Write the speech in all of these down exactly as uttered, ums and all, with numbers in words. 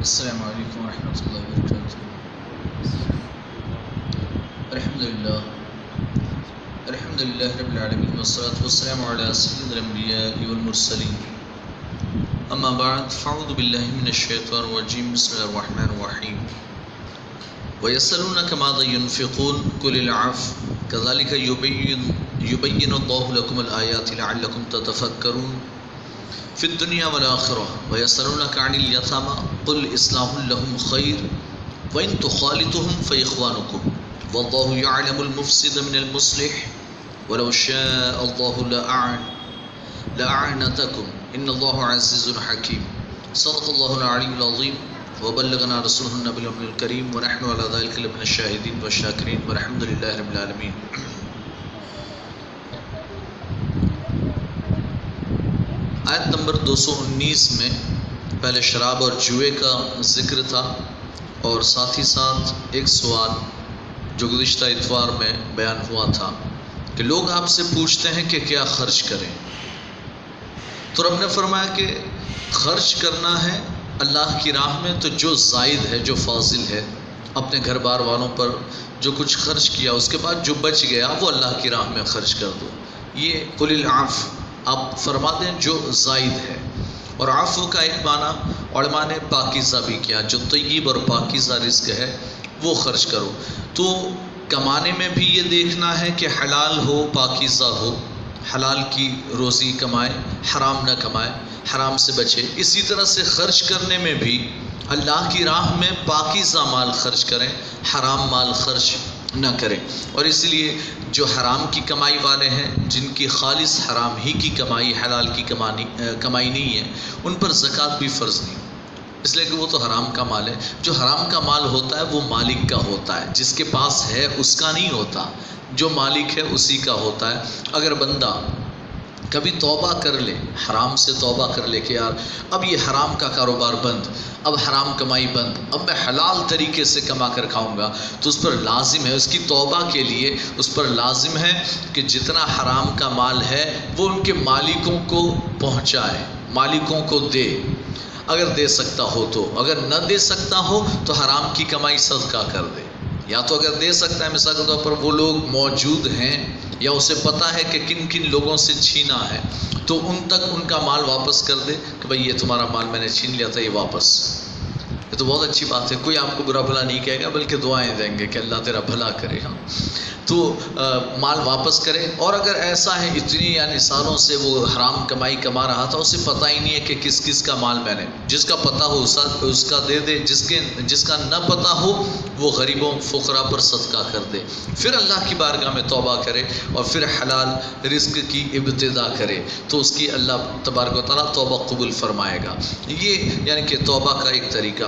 السلام علیکم ورحمۃ اللہ وبرکاتہ۔ الحمدللہ الحمدللہ رب العالمین والصلاة والسلام علی سید الانبیاء والمرسلین، اما بعد فاعوذ باللہ من الشیطان الرجیم، بسم اللہ الرحمن الرحیم۔ وَيَسْأَلُونَكَ مَاذَا يُنْفِقُونَ قُلِ الْعَفْوَ كَذَلِكَ يُبَيِّنُ يُبَيِّنُ اللَّهُ لَكُمُ الْآيَاتِ لَعَلَّكُمْ تَتَفَكَّرُونَ فِي الدُّنْيَا وَالْآخِرَةِ وَيَسْأَلُونَكَ عَنِ الْيَتَامَى قُلْ إِصْلَاحٌ لَهُمْ خَيْرٌ وَإِنْ تُخَالِطُوهُمْ فَإِخْوَانُكُمْ وَاللَّهُ يَعْلَمُ الْمُفْسِدَ مِنَ الْمُصْلِحِ وَلَوْ شَاءَ اللَّهُ لَأَعْنَتَكُمْ إِنَّ اللَّهَ عَزِيزٌ حَكِيمٌ۔ صدق اللَّهُ الْعَلِيُّ الْعَظِيمُ وبلغنا رسوله النبي الكريم ونحن على ذلك لمن الشاهدين والشاكرين والحمد لله رب العالمين۔ آیت نمبر دو سو انیس میں پہلے شراب اور جوئے کا ذکر تھا، اور ساتھ ہی ساتھ ایک سوال جو گزشتہ اتوار میں بیان ہوا تھا کہ لوگ آپ سے پوچھتے ہیں کہ کیا خرچ کریں، تو رب نے فرمایا کہ خرچ کرنا ہے اللہ کی راہ میں تو جو زائد ہے، جو فاضل ہے، اپنے گھر بار والوں پر جو کچھ خرچ کیا اس کے بعد جو بچ گیا وہ اللہ کی راہ میں خرچ کر دو۔ یہ قُلِ الْعَفْوَ، آپ فرما دیں جو زائد ہے۔ اور عفو کا ایک معنی علماء نے پاکیزہ بھی کیا، جو طیب اور پاکیزہ رزق ہے وہ خرچ کرو۔ تو کمانے میں بھی یہ دیکھنا ہے کہ حلال ہو، پاکیزہ ہو، حلال کی روزی کمائے، حرام نہ کمائے، حرام سے بچے۔ اسی طرح سے خرچ کرنے میں بھی اللہ کی راہ میں پاکیزہ مال خرچ کریں، حرام مال خرچ نہ کریں۔ اور اس لیے جو حرام کی کمائی والے ہیں، جن کی خالص حرام ہی کی کمائی، حلال کی کمائی کمائی نہیں ہے، ان پر زکوٰۃ بھی فرض نہیں، اس لیے کہ وہ تو حرام کا مال ہے۔ جو حرام کا مال ہوتا ہے وہ مالک کا ہوتا ہے، جس کے پاس ہے اس کا نہیں ہوتا، جو مالک ہے اسی کا ہوتا ہے۔ اگر بندہ کبھی توبہ کر لے، حرام سے توبہ کر لے کہ یار اب یہ حرام کا کاروبار بند، اب حرام کمائی بند، اب میں حلال طریقے سے کما کر کھاؤں گا، تو اس پر لازم ہے، اس کی توبہ کے لیے اس پر لازم ہے کہ جتنا حرام کا مال ہے وہ ان کے مالکوں کو پہنچائے، مالکوں کو دے، اگر دے سکتا ہو تو۔ اگر نہ دے سکتا ہو تو حرام کی کمائی صدقہ کر دے، یا تو اگر دے سکتا ہے، مثال کے طور پر وہ لوگ موجود ہیں یا اسے پتہ ہے کہ کن کن لوگوں سے چھینا ہے، تو ان تک ان کا مال واپس کر دے کہ بھئی یہ تمہارا مال میں نے چھین لیا تھا، یہ واپس۔ یہ تو بہت اچھی بات ہے، کوئی آپ کو برا بھلا نہیں کہے گا بلکہ دعائیں دیں گے کہ اللہ تیرا بھلا کرے۔ ہاں تو مال واپس کرے۔ اور اگر ایسا ہے اتنی یعنی سالوں سے وہ حرام کمائی کما رہا تھا، اسے پتہ ہی نہیں ہے کہ کس کس کا مال میں نے، جس کا پتہ ہو اس کا دے دے، جس کے جس کا نہ پتہ ہو وہ غریبوں فقراء پر صدقہ کر دے، پھر اللہ کی بارگاہ میں توبہ کرے اور پھر حلال رزق کی ابتدا کرے، تو اس کی اللہ تبارک و تعالیٰ توبہ قبول فرمائے گا۔ یہ یعنی کہ توبہ کا ایک طریقہ۔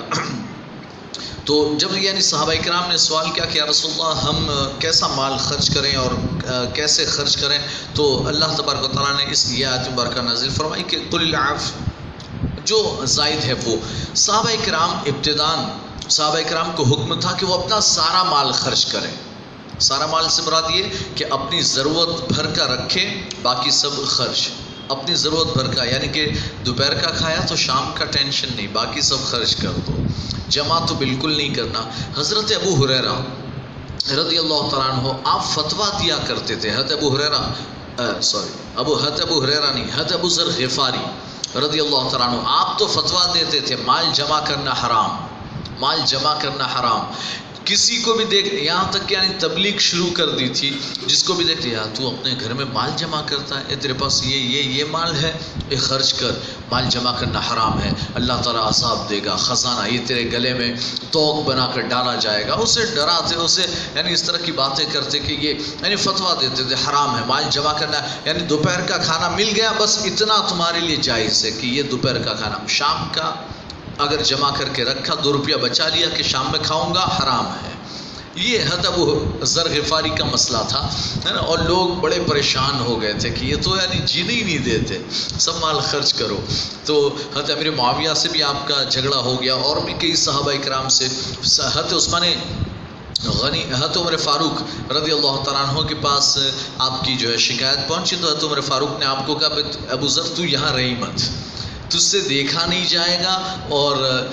تو جب یعنی صحابہ کرام نے سوال کیا کہ یا رسول اللہ ہم کیسا مال خرچ کریں اور کیسے خرچ کریں، تو اللہ تبارک و تعالیٰ نے اس یہ آیت مبارکہ نازل فرمائی کہ قُلِ الْعَفْوَ، جو زائد ہے وہ۔ صحابہ کرام ابتداً صحابہ کرام کو حکم تھا کہ وہ اپنا سارا مال خرچ کریں۔ سارا مال سے مراد یہ کہ اپنی ضرورت بھر کا رکھیں، باقی سب خرچ اپنی ضرورت بھر کا، یعنی کہ دوپہر کا کھایا تو شام کا ٹینشن نہیں، باقی سب خرچ کر دو، جمع تو بالکل نہیں کرنا۔ حضرت ابو ہریرہ رضی اللہ تعالیٰ عنہ آپ فتویٰ دیا کرتے تھے، حضرت ابو ہریرہ سوری ابو حضرت ابو ہریرہ نہیں حضرت ابو ذر غفاری رضی اللہ تعالیٰ عنہ، آپ تو فتویٰ دیتے تھے مال جمع کرنا حرام، مال جمع کرنا حرام۔ کسی کو بھی دیکھ، یہاں تک کہ یعنی تبلیغ شروع کر دی تھی، جس کو بھی دیکھتے یار تو اپنے گھر میں مال جمع کرتا ہے، تیرے پاس یہ یہ یہ مال ہے، یہ خرچ کر، مال جمع کرنا حرام ہے، اللہ تعالیٰ عذاب دے گا، خزانہ یہ تیرے گلے میں توق بنا کر ڈالا جائے گا، اسے ڈراتے، اسے یعنی اس طرح کی باتیں کرتے کہ یہ یعنی فتویٰ دیتے تھے حرام ہے مال جمع کرنا، یعنی دوپہر کا کھانا مل گیا بس اتنا تمہارے لیے جائز ہے کہ یہ دوپہر کا کھانا، شام کا اگر جمع کر کے رکھا، دو روپیہ بچا لیا کہ شام میں کھاؤں گا، حرام ہے۔ یہ حضرت ابو ذر غفاری کا مسئلہ تھا، ہے نا، اور لوگ بڑے پریشان ہو گئے تھے کہ یہ تو یعنی جینے ہی نہیں دیتے، سب مال خرچ کرو۔ تو حضرت امیر معاویہ سے بھی آپ کا جھگڑا ہو گیا، اور بھی کئی صحابہ کرام سے۔ حضرت عثمان غنی حضرت عمر فاروق رضی اللہ تعالیٰ عنہ کے پاس آپ کی جو ہے شکایت پہنچی، تو حضرت عمر فاروق نے آپ کو کہا ابو ذر تو یہاں رہی مت، تجھ سے دیکھا نہیں جائے گا اور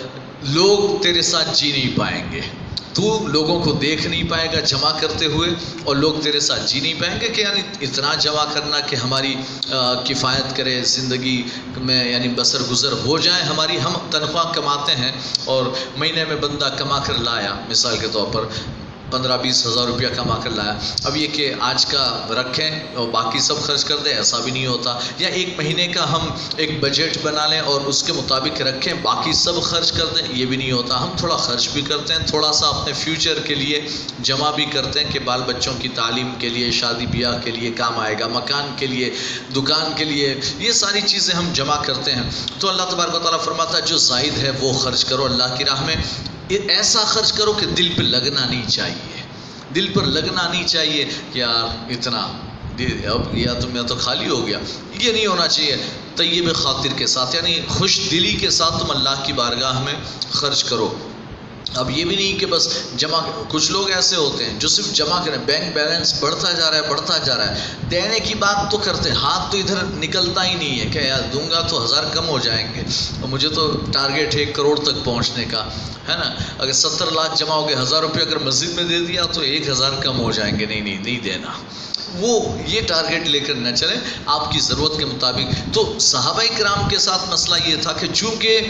لوگ تیرے ساتھ جی نہیں پائیں گے، تو لوگوں کو دیکھ نہیں پائے گا جمع کرتے ہوئے، اور لوگ تیرے ساتھ جی نہیں پائیں گے کہ یعنی اتنا جمع کرنا کہ ہماری کفایت کرے زندگی میں، یعنی بسر گزر ہو جائے ہماری. ہم تنخواہ کماتے ہیں اور مہینے میں بندہ کما کر لایا، مثال کے طور پر پندرہ بیس ہزار روپیہ کما کر لایا، اب یہ کہ آج کا رکھیں اور باقی سب خرچ کر دیں، ایسا بھی نہیں ہوتا. یا ایک مہینے کا ہم ایک بجٹ بنا لیں اور اس کے مطابق رکھیں، باقی سب خرچ کر دیں، یہ بھی نہیں ہوتا. ہم تھوڑا خرچ بھی کرتے ہیں، تھوڑا سا اپنے فیوچر کے لیے جمع بھی کرتے ہیں کہ بال بچوں کی تعلیم کے لیے، شادی بیاہ کے لیے کام آئے گا، مکان کے لیے، دکان کے لیے، یہ ساری چیزیں ہم جمع کرتے ہیں. تو اللہ تبارک و تعالیٰ فرماتا ہے جو زائد ہے وہ خرچ کرو اللہ کی راہ میں. ایسا خرچ کرو کہ دل پہ لگنا نہیں چاہیے، دل پر لگنا نہیں چاہیے کہ یار اتنا اب یا تو میں تو خالی ہو گیا، یہ نہیں ہونا چاہیے. طیب خاطر کے ساتھ، یعنی خوش دلی کے ساتھ تم اللہ کی بارگاہ میں خرچ کرو. اب یہ بھی نہیں کہ بس جمع، کچھ لوگ ایسے ہوتے ہیں جو صرف جمع کریں، بینک بیلنس بڑھتا جا رہا ہے بڑھتا جا رہا ہے، دینے کی بات تو کرتے ہیں، ہاتھ تو ادھر نکلتا ہی نہیں ہے کہ یار دوں گا تو ہزار کم ہو جائیں گے، اور مجھے تو ٹارگیٹ ہے ایک کروڑ تک پہنچنے کا، ہے نا. اگر ستر لاکھ جمع ہو گئے، ہزار روپے اگر مسجد میں دے دیا تو ایک ہزار کم ہو جائیں گے، نہیں نہیں نہیں دینا. وہ یہ ٹارگیٹ لے کر نہ چلیں، آپ کی ضرورت کے مطابق. تو صحابہ کرام کے ساتھ مسئلہ یہ تھا کہ چونکہ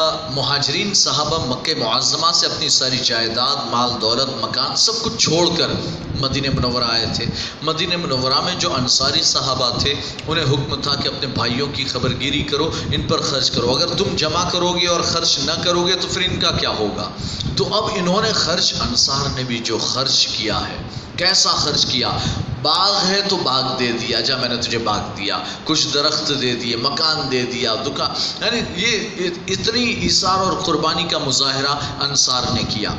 مہاجرین صحابہ مکہ معظمہ سے اپنی ساری جائیداد، مال دولت، مکان سب کچھ چھوڑ کر مدینہ منورہ آئے تھے. مدینہ منورہ میں جو انصاری صحابہ تھے انہیں حکم تھا کہ اپنے بھائیوں کی خبرگیری کرو، ان پر خرچ کرو. اگر تم جمع کرو گے اور خرچ نہ کرو گے تو پھر ان کا کیا ہوگا. تو اب انہوں نے خرچ، انصار نے بھی جو خرچ کیا ہے، کیسا خرچ کیا. باغ ہے تو باغ دے دیا، جا میں نے تجھے باغ دیا، کچھ درخت دے دیے، مکان دے دیا، دکان، یعنی یہ اتنی ایثار اور قربانی کا مظاہرہ انصار نے کیا.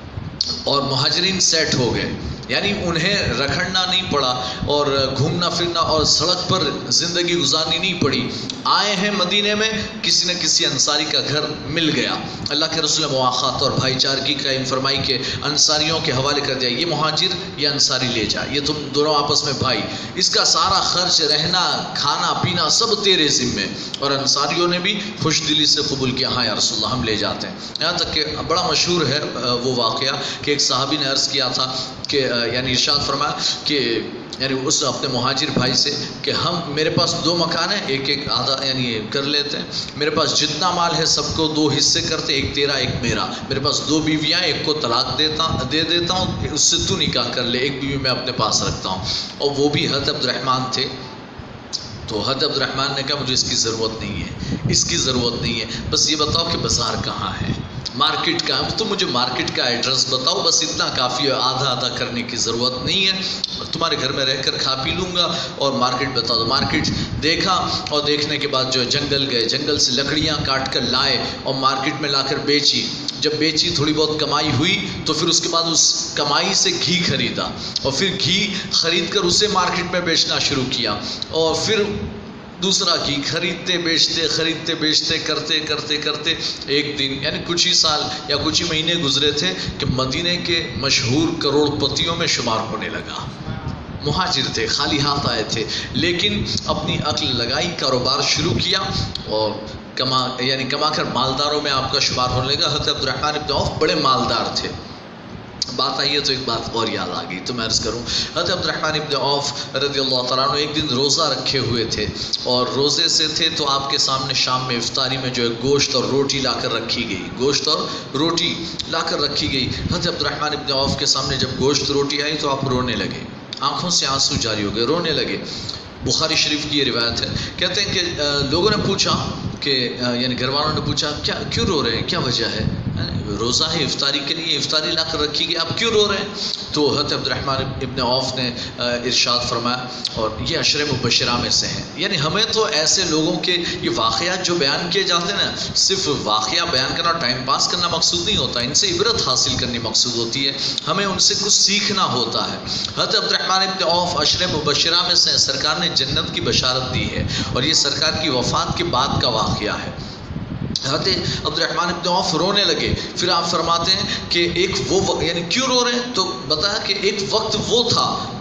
اور مہاجرین سیٹ ہو گئے، یعنی انہیں رکھنا نہیں پڑا اور گھومنا پھرنا اور سڑک پر زندگی گزارنی نہیں پڑی. آئے ہیں مدینے میں، کسی نہ کسی انصاری کا گھر مل گیا. اللہ کے رسول نے مواخات اور بھائی چارگی قائم فرمائی کہ انصاریوں کے حوالے کر دیا، یہ مہاجر یہ انصاری لے جا، یہ تم دونوں آپس میں بھائی، اس کا سارا خرچ، رہنا، کھانا پینا سب تیرے ذمے. اور انصاریوں نے بھی خوش دلی سے قبول کیا، ہاں یا رسول اللہ ہم لے جاتے ہیں. یہاں تک کہ بڑا مشہور ہے وہ واقعہ کہ ایک صحابی نے عرض کیا تھا کہ یعنی ارشاد فرمایا کہ یعنی اس اپنے مہاجر بھائی سے کہ ہم میرے پاس دو مکان ہیں، ایک ایک آدھا یعنی کر لیتے ہیں، میرے پاس جتنا مال ہے سب کو دو حصے کرتے، ایک تیرا ایک میرا، میرے پاس دو بیویاں، ایک کو طلاق دیتا دے دیتا ہوں، اس سے تو نکاح کر لے، ایک بیوی میں اپنے پاس رکھتا ہوں. اور وہ بھی حضرت عبد الرحمن تھے. تو حضرت عبد الرحمن نے کہا مجھے اس کی ضرورت نہیں ہے، اس کی ضرورت نہیں ہے، بس یہ بتاؤ کہ بازار کہاں ہے، مارکیٹ کا، تو مجھے مارکیٹ کا ایڈریس بتاؤ، بس اتنا کافی ہے، آدھا آدھا کرنے کی ضرورت نہیں ہے، تمہارے گھر میں رہ کر کھا پی لوں گا. اور مارکیٹ بتا دو. مارکیٹ دیکھا اور دیکھنے کے بعد جو جنگل گئے، جنگل سے لکڑیاں کاٹ کر لائے اور مارکیٹ میں لا کر بیچی. جب بیچی تھوڑی بہت کمائی ہوئی تو پھر اس کے بعد اس کمائی سے گھی خریدا اور پھر گھی خرید کر اسے مارکیٹ میں بیچنا شروع کیا. اور پھر دوسرا گھی خریدتے بیچتے خریدتے بیچتے کرتے کرتے کرتے ایک دن یعنی کچھ ہی سال یا کچھ ہی مہینے گزرے تھے کہ مدینے کے مشہور کروڑ پتیوں میں شمار ہونے لگا. مہاجر تھے، خالی ہاتھ آئے تھے، لیکن اپنی عقل لگائی، کاروبار شروع کیا اور کما یعنی کما کر مالداروں میں آپ کا شمار ہونے لگا. حضرت عبد الرحمن ابن عوف بڑے مالدار تھے. بات آئی ہے تو ایک بات اور یاد آ گئی تو میں عرض کروں. حضرت عبد الرحمن ابن عوف رضی اللہ تعالیٰ عنہ ایک دن روزہ رکھے ہوئے تھے اور روزے سے تھے تو آپ کے سامنے شام میں افطاری میں جو ہے گوشت اور روٹی لا کر رکھی گئی، گوشت اور روٹی لا کر رکھی گئی. حضرت عبد الرحمن ابن عوف کے سامنے جب گوشت روٹی آئی تو آپ رونے لگے، آنکھوں سے آنسو جاری ہو گئے، رونے لگے. بخاری شریف کی یہ روایت ہے. کہتے ہیں کہ لوگوں نے پوچھا کہ یعنی گھر والوں نے پوچھا کیا کیوں رو رہے ہیں، کیا وجہ ہے، روزہ ہے افطاری کے لیے، افطاری لا کر رکھی گئی، آپ کیوں رو رہے ہیں. تو حضرت عبد الرحمن ابن عوف نے ارشاد فرمایا، اور یہ عشر مبشرہ میں سے ہیں. یعنی ہمیں تو ایسے لوگوں کے یہ واقعات جو بیان کیے جاتے ہیں نا، صرف واقعہ بیان کرنا، ٹائم پاس کرنا مقصود نہیں ہوتا، ان سے عبرت حاصل کرنی مقصود ہوتی ہے، ہمیں ان سے کچھ سیکھنا ہوتا ہے. حضرت عبد الرحمن ابن عوف عشر مبشرہ میں سے، سرکار نے جنت کی بشارت دی ہے اور یہ سرکار کی وفات کے بعد کا واقعہ ہے. حضرت عبد الرحمن ابن عوف رونے لگے. پھر آپ فرماتے ہیں کہ ایک وہ یعنی کیوں رو رہے ہیں، تو بتایا کہ ایک وقت وہ تھا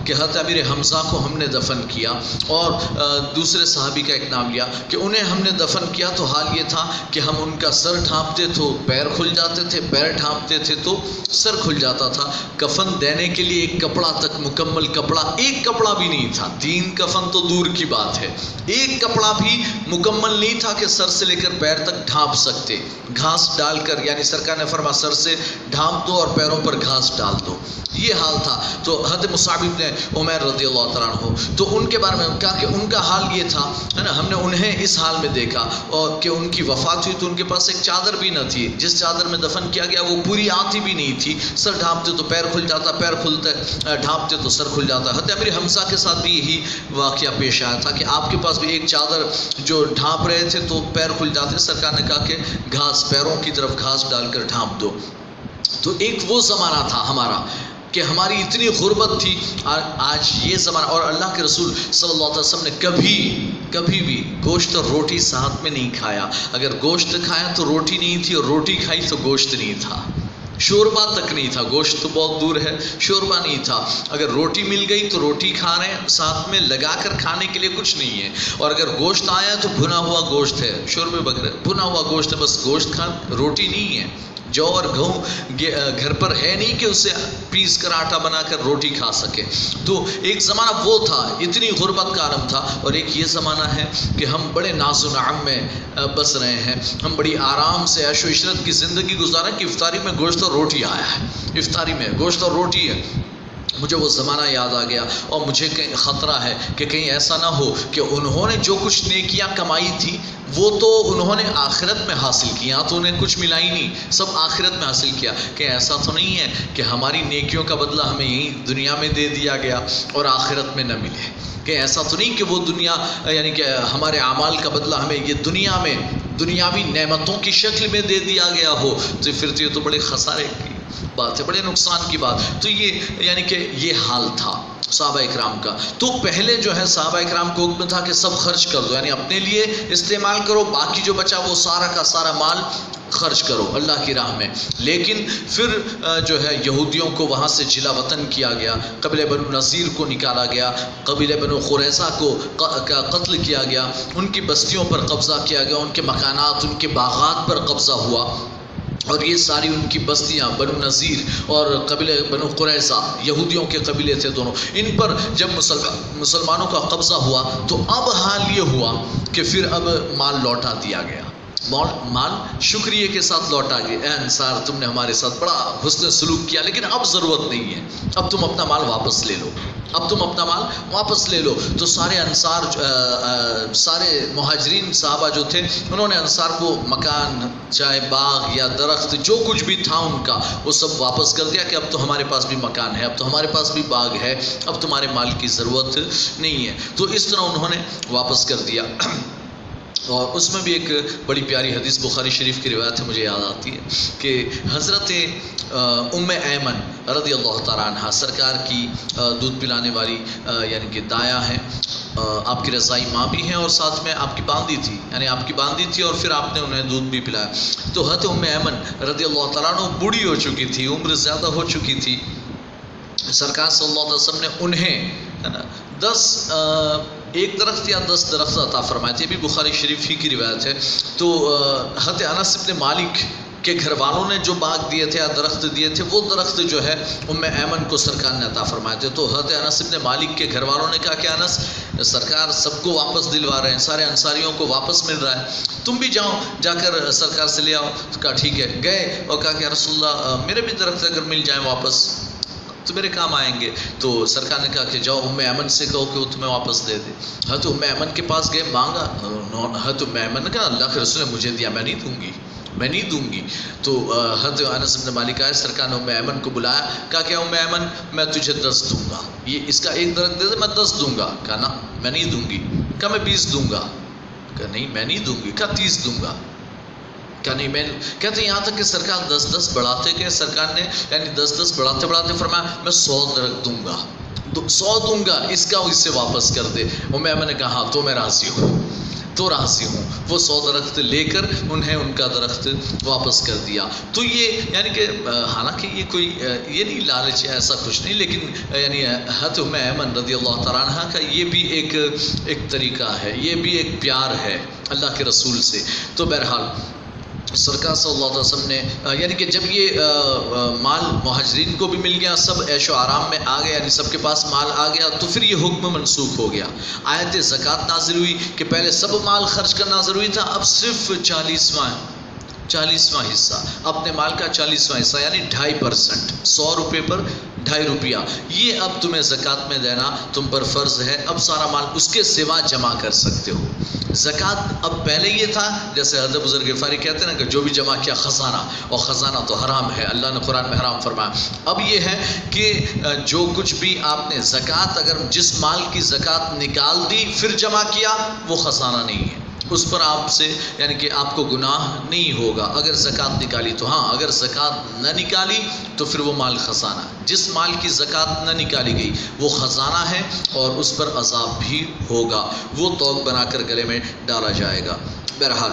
کہ حضرت امیر حمزہ کو ہم نے دفن کیا، اور دوسرے صحابی کا ایک نام لیا کہ انہیں ہم نے دفن کیا تو حال یہ تھا کہ ہم ان کا سر ڈھانپتے تو پیر کھل جاتے تھے، پیر ڈھانپتے تھے تو سر کھل جاتا تھا۔ کفن دینے کے لیے ایک کپڑا تک، مکمل کپڑا، ایک کپڑا بھی نہیں تھا، تین کفن تو دور کی بات ہے، ایک کپڑا بھی مکمل نہیں تھا کہ سر سے لے کر پیر تک ڈھانپ سکتے، گھاس ڈال کر، یعنی سرکار نے فرمایا سر سے ڈھانپ دو اور پیروں پر گھاس ڈال دو، یہ حال تھا۔ تو حضرت مصعب بن عمیر رضی اللہ تعالیٰ عنہ، تو ان کے بارے میں کہا کہ ان کا حال یہ تھا، ہے نا، ہم نے انہیں اس حال میں دیکھا اور کہ ان کی وفات ہوئی تو ان کے پاس ایک چادر بھی نہ تھی، جس چادر میں دفن کیا گیا وہ پوری آتی بھی نہیں تھی، سر ڈھانپتے تو پیر کھل جاتا، پیر کھلتے ڈھانپتے تو سر کھل جاتا۔ حضرت امیر حمزہ کے ساتھ بھی یہی واقعہ پیش آیا تھا کہ آپ کے پاس بھی ایک چادر جو ڈھانپ رہے تھے تو پیر کھل جاتے، سرکار نے کہا کہ گھاس، پیروں کی طرف گھاس ڈال کر ڈھانپ دو۔ تو ایک وہ زمانہ تھا ہمارا کہ ہماری اتنی غربت تھی، آج یہ زمانہ، اور اللہ کے رسول صلی اللہ علیہ وسلم نے کبھی کبھی بھی گوشت اور روٹی ساتھ میں نہیں کھایا، اگر گوشت کھایا تو روٹی نہیں تھی، اور روٹی کھائی تو گوشت نہیں تھا، شوربہ تک نہیں تھا، گوشت تو بہت دور ہے، شوربہ نہیں تھا، اگر روٹی مل گئی تو روٹی کھا رہے ہیں، ساتھ میں لگا کر کھانے کے لیے کچھ نہیں ہے، اور اگر گوشت آیا تو بھنا ہوا گوشت ہے، شوربے بغیر بھنا ہوا گوشت ہے، بس گوشت کھا، روٹی نہیں ہے، جو اور گہوں گھر پر ہے نہیں کہ اسے پیس کر آٹا بنا کر روٹی کھا سکے۔ تو ایک زمانہ وہ تھا، اتنی غربت کا عالم تھا، اور ایک یہ زمانہ ہے کہ ہم بڑے ناز و نعم میں بس رہے ہیں، ہم بڑی آرام سے عیش و عشرت کی زندگی گزارے کہ افطاری میں گوشت اور روٹی آیا ہے، افطاری میں گوشت اور روٹی ہے۔ مجھے وہ زمانہ یاد آ گیا، اور مجھے کہیں خطرہ ہے کہ کہیں ایسا نہ ہو کہ انہوں نے جو کچھ نیکیاں کمائی تھی وہ تو انہوں نے آخرت میں حاصل کی، یہاں تو انہیں کچھ ملا ہی نہیں، سب آخرت میں حاصل کیا، کہ ایسا تو نہیں ہے کہ ہماری نیکیوں کا بدلہ ہمیں یہیں دنیا میں دے دیا گیا اور آخرت میں نہ ملے، کہ ایسا تو نہیں کہ وہ دنیا، یعنی کہ ہمارے اعمال کا بدلہ ہمیں یہ دنیا میں دنیاوی نعمتوں کی شکل میں دے دیا گیا ہو، تو پھر تو یہ تو بڑے خسارے کی بات ہے، بڑے نقصان کی بات۔ تو یہ یعنی کہ یہ حال تھا صحابہ اکرام کا۔ تو پہلے جو ہے صحابہ اکرام کو حکم تھا کہ سب خرچ کر دو، یعنی اپنے لیے استعمال کرو، باقی جو بچا وہ سارا کا سارا مال خرچ کرو اللہ کی راہ میں۔ لیکن پھر جو ہے یہودیوں کو وہاں سے جلا وطن کیا گیا، قبیلہ بنو نذیر کو نکالا گیا، قبیلہ بنو قریظہ کو قتل کیا گیا، ان کی بستیوں پر قبضہ کیا گیا، ان کے مکانات، ان کے باغات پر قبضہ ہوا، اور یہ ساری ان کی بستیاں بنو نذیر اور قبیلہ بنو قریظہ، یہودیوں کے قبیلے تھے دونوں، ان پر جب مسلمانوں کا قبضہ ہوا تو اب حال یہ ہوا کہ پھر اب مال لوٹا دیا گیا، مال شکریہ کے ساتھ لوٹا گیا، اے انصار تم نے ہمارے ساتھ بڑا حسن سلوک کیا، لیکن اب ضرورت نہیں ہے، اب تم اپنا مال واپس لے لو، اب تم اپنا مال واپس لے لو۔ تو سارے انصار، سارے مہاجرین صحابہ جو تھے، انہوں نے انصار کو مکان، چاہے باغ یا درخت، جو کچھ بھی تھا ان کا، وہ سب واپس کر دیا کہ اب تو ہمارے پاس بھی مکان ہے، اب تو ہمارے پاس بھی باغ ہے، اب تمہارے مال کی ضرورت نہیں ہے۔ تو اس طرح انہوں نے واپس کر دیا۔ اور اس میں بھی ایک بڑی پیاری حدیث بخاری شریف کی روایت ہے، مجھے یاد آتی ہے کہ حضرت ام ایمن رضی اللہ تعالیٰ عنہ، سرکار کی دودھ پلانے والی یعنی کہ دایا ہیں، آپ کی رضائی ماں بھی ہیں، اور ساتھ میں آپ کی باندی تھی، یعنی آپ کی باندی تھی اور پھر آپ نے انہیں دودھ بھی پلایا۔ تو حضرت ام ایمن رضی اللہ تعالیٰ عنہ بوڑھی ہو چکی تھی، عمر زیادہ ہو چکی تھی، سرکار صلی اللہ علیہ وسلم نے انہیں ہے نا دس ایک درخت یا دس درخت عطا فرمائے تھے، یہ بھی بخاری شریف ہی کی روایت ہے۔ تو حضرت انس بن مالک کے گھر والوں نے جو باغ دیے تھے یا درخت دیے تھے، وہ درخت جو ہے ام ایمن کو سرکار نے عطا فرمائے تھے۔ تو حضرت انس بن مالک کے گھر والوں نے کہا کہ انس، سرکار سب کو واپس دلوا رہے ہیں، سارے انصاریوں کو واپس مل رہا ہے، تم بھی جاؤ، جا کر سرکار سے لے آؤ۔ تو کہا ٹھیک ہے، گئے اور کہا کہ رسول اللہ میرے بھی درخت اگر مل جائیں واپس تو میرے کام آئیں گے۔ تو سرکار نے کہا کہ جاؤ ام ایمن سے کہو کہ وہ تمہیں واپس دے دے۔ حضرت ام ایمن کے پاس گئے، مانگا، حضرت ام ایمن نے کہا اللہ کے رسول نے مجھے دیا، میں نہیں دوں گی، میں نہیں دوں گی۔ تو حضرت انس بن مالک آئے، سرکار نے ام ایمن کو بلایا، کہا کہ ام ایمن میں تجھے دس دوں گا، یہ اس کا ایک درخت دے دے میں دس دوں گا۔ کہا نا میں نہیں دوں گی۔ کہا میں بیس دوں گا۔ کہا نہیں میں نہیں دوں گی۔ کہا تیس دوں گا۔ کہا نہیں میں، کہتے ہیں یہاں تک کہ سرکار دس دس بڑھاتے گئے، سرکار نے یعنی دس دس بڑھاتے بڑھاتے فرمایا میں سو درخت دوں گا، سو دوں گا، اس کا اس سے واپس کر دے۔ اور میں میں نے کہا ہاں تو میں راضی ہوں۔ تو راضی ہوں. وہ سو درخت لے کر انہیں ان کا درخت واپس کر دیا. تو یہ یعنی کہ حالانکہ یہ کوئی یہ نہیں لالچ ہے، ایسا کچھ نہیں، لیکن یعنی حضرت ام ایمن رضی اللہ تعالیٰ عنہ کا یہ بھی ایک ایک طریقہ ہے، یہ بھی ایک پیار ہے اللہ کے رسول سے. تو بہرحال سرکار صلی اللہ علیہ وسلم نے یعنی کہ جب یہ مال مہاجرین کو بھی مل گیا، سب عیش و آرام میں آ گیا، یعنی سب کے پاس مال آ گیا، تو پھر یہ حکم منسوخ ہو گیا. آیت زکوٰۃ نازل ہوئی کہ پہلے سب مال خرچ کرنا ضروری تھا، اب صرف چالیسواں چالیسواں حصہ، اپنے مال کا چالیسواں حصہ یعنی ڈھائی پرسنٹ، سو روپے پر ڈھائی روپیہ، یہ اب تمہیں زکوٰۃ میں دینا تم پر فرض ہے. اب سارا مال اس کے سوا جمع کر سکتے ہو. زکوٰۃ اب پہلے یہ تھا جیسے حضرت بزرگ غفاری کہتے ہیں نا کہ جو بھی جمع کیا خزانہ، اور خزانہ تو حرام ہے، اللہ نے قرآن میں حرام فرمایا. اب یہ ہے کہ جو کچھ بھی آپ نے زکوٰۃ، اگر جس مال کی زکوٰۃ نکال دی پھر جمع کیا، وہ خزانہ نہیں ہے، اس پر آپ سے یعنی کہ آپ کو گناہ نہیں ہوگا اگر زکوٰۃ نکالی تو. ہاں اگر زکوٰۃ نہ نکالی تو پھر وہ مال خزانہ ہے. جس مال کی زکوٰۃ نہ نکالی گئی وہ خزانہ ہے اور اس پر عذاب بھی ہوگا، وہ توق بنا کر گلے میں ڈالا جائے گا. بہرحال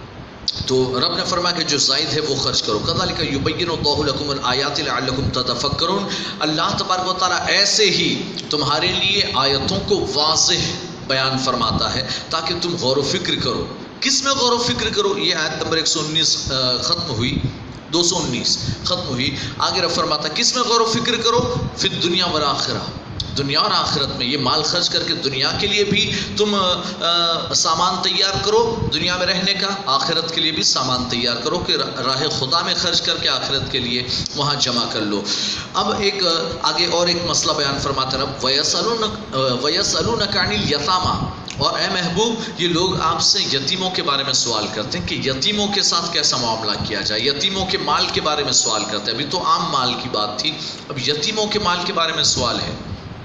تو رب نے فرمایا کہ جو زائد ہے وہ خرچ کرو. کذالک یبین اللہ لکم الآیات لعلکم تتفکرون. اللہ تبارک و تعالیٰ ایسے ہی تمہارے لیے آیتوں کو واضح بیان فرماتا ہے تاکہ تم غور و فکر کرو. کس میں غور و فکر کرو؟ یہ آیت نمبر ایک سو انیس ختم ہوئی، دو سو انیس ختم ہوئی. آگے رب فرماتا ہے کس میں غور و فکر کرو؟ فی الدنیا والآخرہ، دنیا اور آخرت میں. یہ مال خرچ کر کے دنیا کے لیے بھی تم سامان تیار کرو دنیا میں رہنے کا، آخرت کے لیے بھی سامان تیار کرو کہ راہ خدا میں خرچ کر کے آخرت کے لیے وہاں جمع کر لو. اب ایک آگے اور ایک مسئلہ بیان فرماتے ہیں رب، وَيَسْأَلُونَكَ عَنِ الْيَتَامَى. اور اے محبوب یہ لوگ آپ سے یتیموں کے بارے میں سوال کرتے ہیں کہ یتیموں کے ساتھ کیسا معاملہ کیا جائے، یتیموں کے مال کے بارے میں سوال کرتے ہیں. ابھی تو عام مال کی بات تھی، اب یتیموں کے مال کے بارے میں سوال ہے.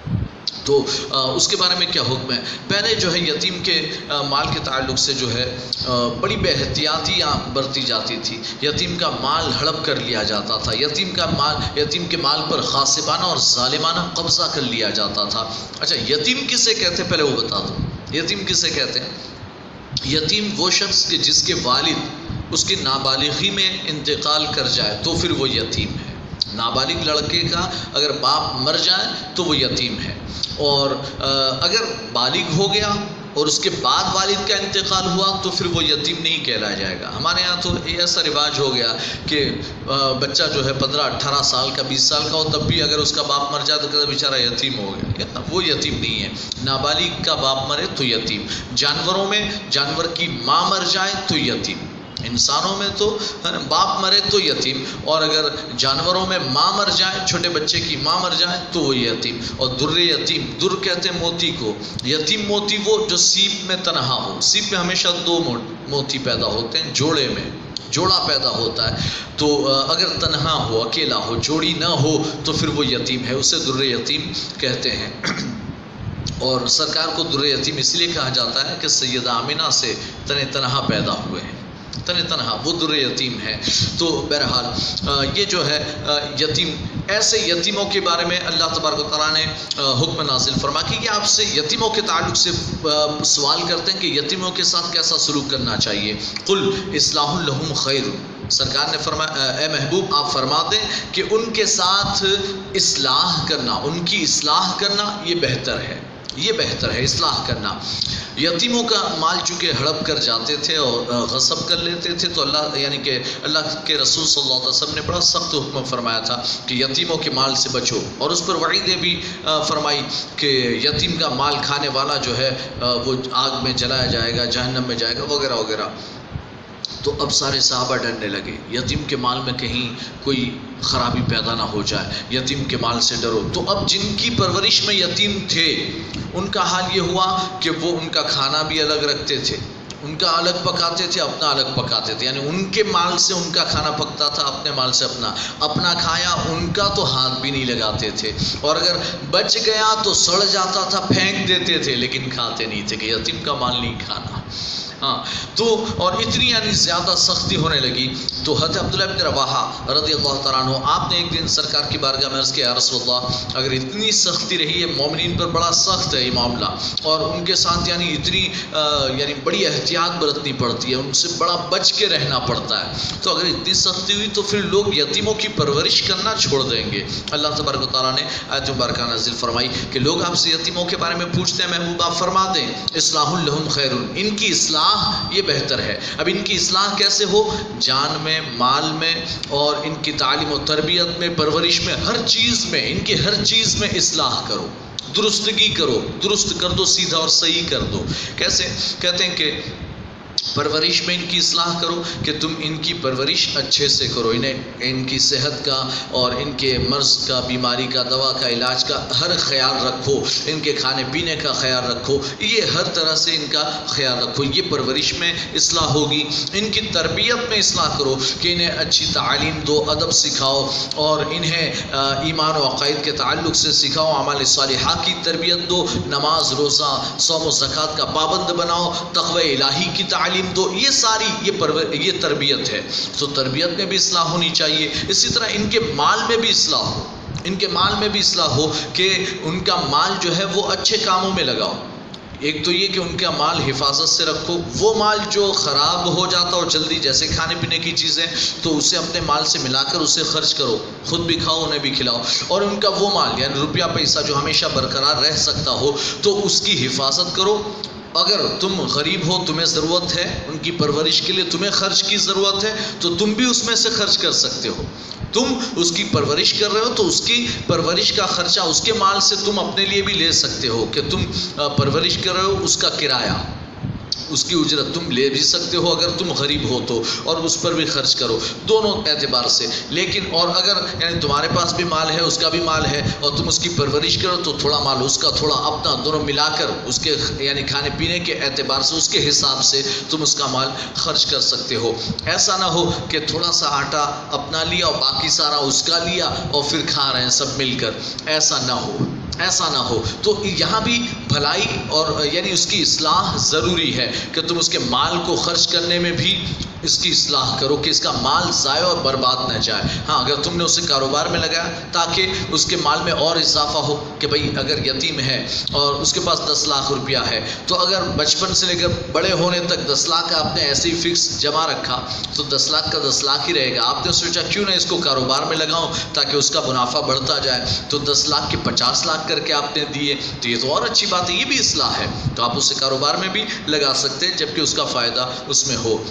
تو اس کے بارے میں کیا حکم ہے؟ پہلے جو ہے یتیم کے مال کے تعلق سے جو ہے بڑی بے احتیاطیاں برتی جاتی تھی. یتیم کا مال ہڑپ کر لیا جاتا تھا، یتیم کا مال یتیم کے مال پر غاصبانہ اور ظالمانہ قبضہ کر لیا جاتا تھا. اچھا یتیم کسے کہتے ہیں پہلے وہ بتا دو. یتیم کسے کہتے ہیں؟ یتیم وہ شخص کہ جس کے والد اس کی نابالغی میں انتقال کر جائے تو پھر وہ یتیم ہے. نابالغ لڑکے کا اگر باپ مر جائے تو وہ یتیم ہے، اور اگر بالغ ہو گیا اور اس کے بعد والد کا انتقال ہوا تو پھر وہ یتیم نہیں کہلایا جائے گا. ہمارے ہاں تو ایسا رواج ہو گیا کہ بچہ جو ہے پندرہ اٹھارہ سال کا بیس سال کا ہو تب بھی اگر اس کا باپ مر جائے تو کہتا بیچارہ یتیم ہو گیا. وہ یتیم نہیں ہے. نابالغ کا باپ مرے تو یتیم. جانوروں میں جانور کی ماں مر جائے تو یتیم. انسانوں میں تو باپ مرے تو یتیم، اور اگر جانوروں میں ماں مر جائے، چھوٹے بچے کی ماں مر جائے تو وہ یتیم. اور در یتیم، در کہتے ہیں موتی کو. یتیم موتی وہ جو سیپ میں تنہا ہو. سیپ میں ہمیشہ دو موتی پیدا ہوتے ہیں، جوڑے میں جوڑا پیدا ہوتا ہے. تو اگر تنہا ہو، اکیلا ہو، جوڑی نہ ہو تو پھر وہ یتیم ہے، اسے در یتیم کہتے ہیں. اور سرکار کو در یتیم اس لیے کہا جاتا ہے کہ سیدہ آمنہ سے تن تنہا پیدا ہوئے ہیں، تن تنہا وہ در یتیم ہے. تو بہرحال یہ جو ہے یتیم، ایسے یتیموں کے بارے میں اللہ تبارک و تعالیٰ نے حکم نازل فرما کہ یہ آپ سے یتیموں کے تعلق سے سوال کرتے ہیں کہ یتیموں کے ساتھ کیسا سلوک کرنا چاہیے. قل اصلاح لہم خیر. سرکار نے فرمایا اے محبوب آپ فرما دیں کہ ان کے ساتھ اصلاح کرنا، ان کی اصلاح کرنا یہ بہتر ہے، یہ بہتر ہے اصلاح کرنا. یتیموں کا مال چونکہ ہڑپ کر جاتے تھے اور غصب کر لیتے تھے تو اللہ یعنی کہ اللہ کے رسول صلی اللہ علیہ وسلم نے بڑا سخت حکم فرمایا تھا کہ یتیموں کے مال سے بچو، اور اس پر وعیدیں بھی فرمائی کہ یتیم کا مال کھانے والا جو ہے وہ آگ میں جلایا جائے گا، جہنم میں جائے گا وغیرہ وغیرہ. تو اب سارے صحابہ ڈرنے لگے یتیم کے مال میں کہیں کوئی خرابی پیدا نہ ہو جائے، یتیم کے مال سے ڈرو. تو اب جن کی پرورش میں یتیم تھے ان کا حال یہ ہوا کہ وہ ان کا کھانا بھی الگ رکھتے تھے، ان کا الگ پکاتے تھے، اپنا الگ پکاتے تھے. یعنی ان کے مال سے ان کا کھانا پکتا تھا، اپنے مال سے اپنا اپنا کھایا، ان کا تو ہاتھ بھی نہیں لگاتے تھے. اور اگر بچ گیا تو سڑ جاتا تھا، پھینک دیتے تھے، لیکن کھاتے نہیں تھے کہ یتیم کا مال نہیں کھانا. ہاں تو اور اتنی یعنی زیادہ سختی ہونے لگی تو حضرت عبداللہ بن رواحہ رضی اللہ تعالیٰ عنہ آپ نے ایک دن سرکار کی بارگاہ میں عرض کیا، یا رسول اللہ اگر اتنی سختی رہی ہے، مومنین پر بڑا سخت ہے یہ معاملہ اور ان کے ساتھ یعنی اتنی یعنی بڑی احتیاط برتنی پڑتی ہے، ان سے بڑا بچ کے رہنا پڑتا ہے، تو اگر اتنی سختی ہوئی تو پھر لوگ یتیموں کی پرورش کرنا چھوڑ دیں گے۔ اللہ تبارک و تعالیٰ نے آیت مبارکہ نازل فرمائی کہ لوگ آپ سے یتیموں کے بارے میں پوچھتے ہیں، محبوب آپ فرما دیں اصلاح لہم خیر، ان کی اصلاح یہ بہتر ہے۔ اب ان کی اصلاح کیسے ہو؟ جان میں، مال میں اور ان کی تعلیم و تربیت میں، پرورش میں، ہر چیز میں، ان کی ہر چیز میں اصلاح کرو، درستگی کرو، درست کر دو، سیدھا اور صحیح کر دو۔ کیسے؟ کہتے ہیں کہ پرورش میں ان کی اصلاح کرو کہ تم ان کی پرورش اچھے سے کرو، انہیں ان کی صحت کا اور ان کے مرض کا، بیماری کا، دوا کا، علاج کا ہر خیال رکھو، ان کے کھانے پینے کا خیال رکھو، یہ ہر طرح سے ان کا خیال رکھو، یہ پرورش میں اصلاح ہوگی۔ ان کی تربیت میں اصلاح کرو کہ انہیں اچھی تعلیم دو، ادب سکھاؤ اور انہیں ایمان و عقائد کے تعلق سے سکھاؤ، اعمال صالحہ کی تربیت دو، نماز، روزہ، صوم و زکوٰۃ کا پابند بناؤ، تقوی الہی کی تعلیم دو، یہ ساری یہ پرور یہ تربیت ہے۔ تو تربیت میں بھی اصلاح ہونی چاہیے۔ اسی طرح ان کے مال میں بھی اصلاح ہو، ان کے مال میں بھی اصلاح ہو کہ ان کا مال جو ہے وہ اچھے کاموں میں لگاؤ۔ ایک تو یہ کہ ان کا مال حفاظت سے رکھو، وہ مال جو خراب ہو جاتا ہو جلدی، جیسے کھانے پینے کی چیزیں، تو اسے اپنے مال سے ملا کر اسے خرچ کرو، خود بھی کھاؤ، انہیں بھی کھلاؤ۔ اور ان کا وہ مال یعنی روپیہ پیسہ جو ہمیشہ برقرار رہ سکتا ہو تو اس کی حفاظت کرو۔ اگر تم غریب ہو، تمہیں ضرورت ہے ان کی پرورش کے لیے، تمہیں خرچ کی ضرورت ہے تو تم بھی اس میں سے خرچ کر سکتے ہو۔ تم اس کی پرورش کر رہے ہو تو اس کی پرورش کا خرچہ اس کے مال سے تم اپنے لیے بھی لے سکتے ہو کہ تم پرورش کر رہے ہو، اس کا کرایہ، اس کی اجرت تم لے بھی سکتے ہو اگر تم غریب ہو تو، اور اس پر بھی خرچ کرو، دونوں اعتبار سے۔ لیکن اور اگر یعنی تمہارے پاس بھی مال ہے، اس کا بھی مال ہے، اور تم اس کی پرورش کرو تو تھوڑا مال اس کا، تھوڑا اپنا، دونوں ملا کر اس کے یعنی کھانے پینے کے اعتبار سے، اس کے حساب سے تم اس کا مال خرچ کر سکتے ہو۔ ایسا نہ ہو کہ تھوڑا سا آٹا اپنا لیا اور باقی سارا اس کا لیا اور پھر کھا رہے ہیں سب مل کر، ایسا نہ ہو، ایسا نہ ہو۔ تو یہاں بھی بھلائی اور یعنی اس کی اصلاح ضروری ہے کہ تم اس کے مال کو خرچ کرنے میں بھی اس کی اصلاح کرو کہ اس کا مال ضائع اور برباد نہ جائے۔ ہاں اگر تم نے اسے کاروبار میں لگایا تاکہ اس کے مال میں اور اضافہ ہو کہ بھئی اگر یتیم ہے اور اس کے پاس دس لاکھ روپیہ ہے تو اگر بچپن سے لے کر بڑے ہونے تک دس لاکھ آپ نے ایسے ہی فکس جمع رکھا تو دس لاکھ کا دس لاکھ ہی رہے گا۔ آپ نے سوچا کیوں نہ اس کو کاروبار میں لگاؤں تاکہ اس کا منافع بڑھتا جائے، تو دس لاکھ کے پچاس لاکھ کر کے آپ نے دیے تو یہ تو اور اچھی بات ہے، یہ بھی اصلاح ہے، تو آپ اسے کاروبار میں بھی لگا سکتے ہیں جبکہ اس کا فائدہ اس میں ہو۔